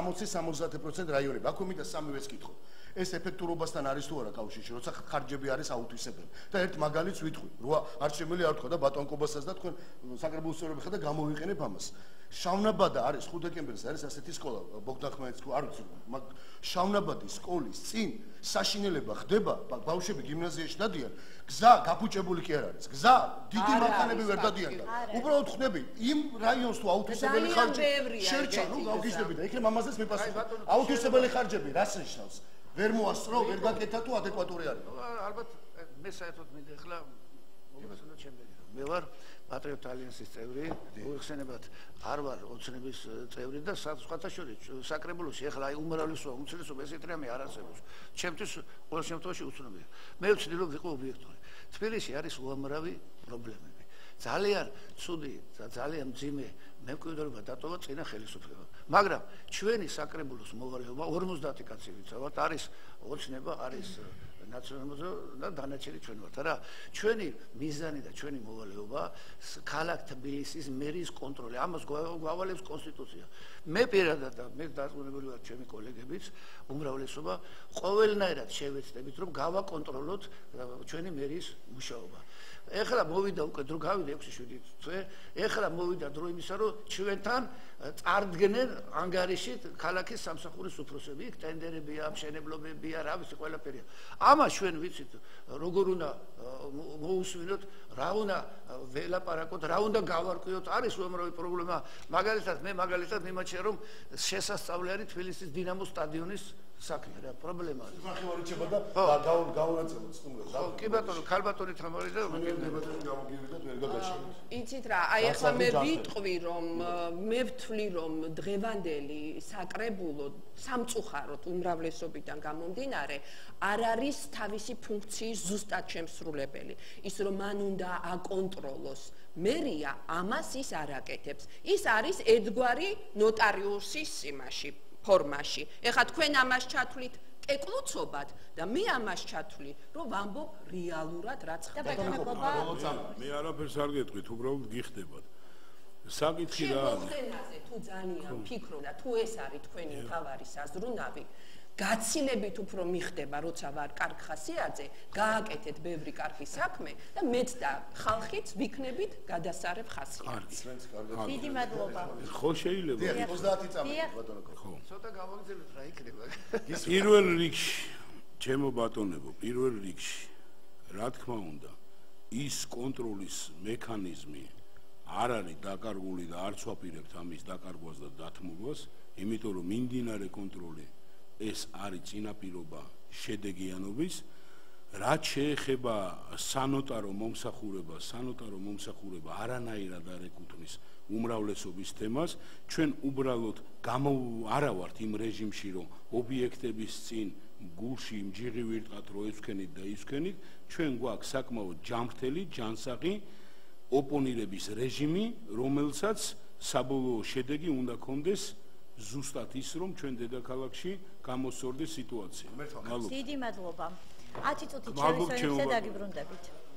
S2: 60-70% რაიონები. აქვე მინდა სამივეს კითხო. ეს ეფექტურობასთან არის თუ არა კავშირში, როცა ხარჯები არის აუთვისებელი. და ერთ მაგალითს ვიტყვი, რა არ შემიძლია არ თქვა და ბატონ კობასაც და თქვენ საკრებულოს წევრები ხარ და გამოვიყენებ ამას. შავნაბადა არის 5 დეკემბერს არის ასეთი სკოლა, ბოგდან ხმელნიცკი არ ვიცი, მაგ შავნაბადის სკოლის წინ საშინელება ხდება, ბავშვები გიმნაზიაში დადიან, გზა გაფუჭებული კი არ არის. გზა დიდი მანქანები ვერ დადიან და უბრალოდ ხდები იმ რაიონს თუ აუთვისებელი ხარჯი შერჩა, ნუ გავგიჟდები და იქნებ ამაზეც მიპასუხო. აუთვისებელი ხარჯები რას ნიშნავს? ვერ მოასწრო, ვერ გაკეთა თუ ადეკვატური არის.
S4: ალბათ მე საერთოდ მინდა ახლა მოგესალმოთ ჩემი. მე ვარ პატრიოტ ალიანსის წევრი, უხსენებათ არ ვარ ოცნების წევრი და სხვათა შორის საკრებულოში ახლა აი უმრავლესობა უმცირესობა ესეთ რამე არ არსებობს. ჩემთვის ყოველ შემთხვევაში უცნობია. მე ვცდი რომ ვიყო ობიექტური. თბილისში არის უამრავი პრობლემები. ძალიან ცუდი და ძალიან მძიმე მემკვიდრეობა დატოვა წინა ხელისუფლება. მაგრამ ჩვენი საკრებულოს მოვალეობა 50 კაცი ვიცავთ, არის ოცნება, არის ნაციონალიზმი და დანარჩენი ჩვენ ვართ რა. ჩვენი მიზანი და ჩვენი მოვალეობა ქალაქ თბილისის მერის კონტროლი. ამას გვავალებს კონსტიტუცია. მე პირადად და მე დარწმუნებული ვარ ჩემი კოლეგებიც, უმრავლესობა ყოველნაირად შევეცდებით რომ გავაკონტროლოთ ჩვენი მერის მუშაობა. ეხლა მოვიდა უკვე დრო გავიდა 6-7 თვე, ეხლა მოვიდა დრო იმისა რომ ჩვენთან წარდგნენ ანგარიში ქალაქის სამსახურის უფროსები, იქ ტენდერებია, მშენებლობებია, რა ვიცი ყველაფერია. ამას ჩვენ ვიცით როგორ უნდა მოусვინოთ, რა უნდა ველაპარაკოთ, რა უნდა გავარკვიოთ, არის უამრავი პრობლემა. მაგალითად მე მიმაჩნია რომ შესასწავლი არის თბილისის დინამოს სტადიონის საქმე რა პრობლემაა.
S2: ნახევარი რჩება და გაუნაწილოთ სტუმრებს.
S4: კი ბატონო, ქალბატონი თამარი და
S3: იცით რა, აი ახლა მე ვიტყვი რომ მე ვთვლი რომ დღევანდელი საკრებულო სამწუხაროდ უმრავლესობიდან გამომდინარე არ არის თავისი ფუნქციის ზუსტად შემსრულებელი. ის რომ მან უნდა აკონტროლოს მერია, ამას ის არ აკეთებს. ის არის ერთგვარი ნოტარიუსის იმაში ფორმაში. ეხლა თქვენ ამას ჩათვლით ეკლუცობად და მე ამას ჩათვლი, რომ ვამბობ რეალურად რაც ხდება.
S5: მე არაფერს არ გეტყვით, უბრალოდ გიხდებათ. საკითხი რა არის?
S3: შემოხენაზე თუ ძალიან ფიქრობ და თუ ეს არის თქვენი მთავარი საზრუნავი, გაცილებით უფრო მიხდება, როცა ვარ კარგ ხასიათზე, გააკეთეთ ბევრი კარგი საქმე და მეც და ხალხიც ვიქნებით გადასარევ ხასიათზე.
S1: დიდი მადლობა.
S5: ხო შეიძლება.
S2: 30 წამი ბატონო.
S5: ხო.
S4: ცოტა გავაგზავნოთ რა იქნება.
S5: პირველ რიგში, ჩემო ბატონებო, პირველ რიგში, რა თქმა უნდა, ის კონტროლის მექანიზმი არ არის დაკარგული და არც ვაპირებთ ამის დაკარგვას და დათმობას, იმიტომ რომ მიმდინარე კონტროლი ეს არის წინაპირობა შედეგიანობის. რაც შეეხება სანოტარო მომსახურება არანაირად არ ეკუთვნის უმრავლესობის თემას. ჩვენ უბრალოდ არა ვართ იმ რეჟიმში, რომ ობიექტების წინ გულში მჯიღი ვირტყათ, რომ ევსქენით და ივსქენით. ჩვენ გვაქვს საკმაოდ ჯანმრთელი, ჯანსაღი ოპონირების რეჟიმი, რომელსაც საბოლოო შედეგი უნდა კონდეს ზუსტად ის, რომ ჩვენ დედაქალაქში გამოსწორდეს სიტუაცია.
S1: დიდი მადლობა. 10 წუთით შევისვენებთ და დაგიბრუნდებით.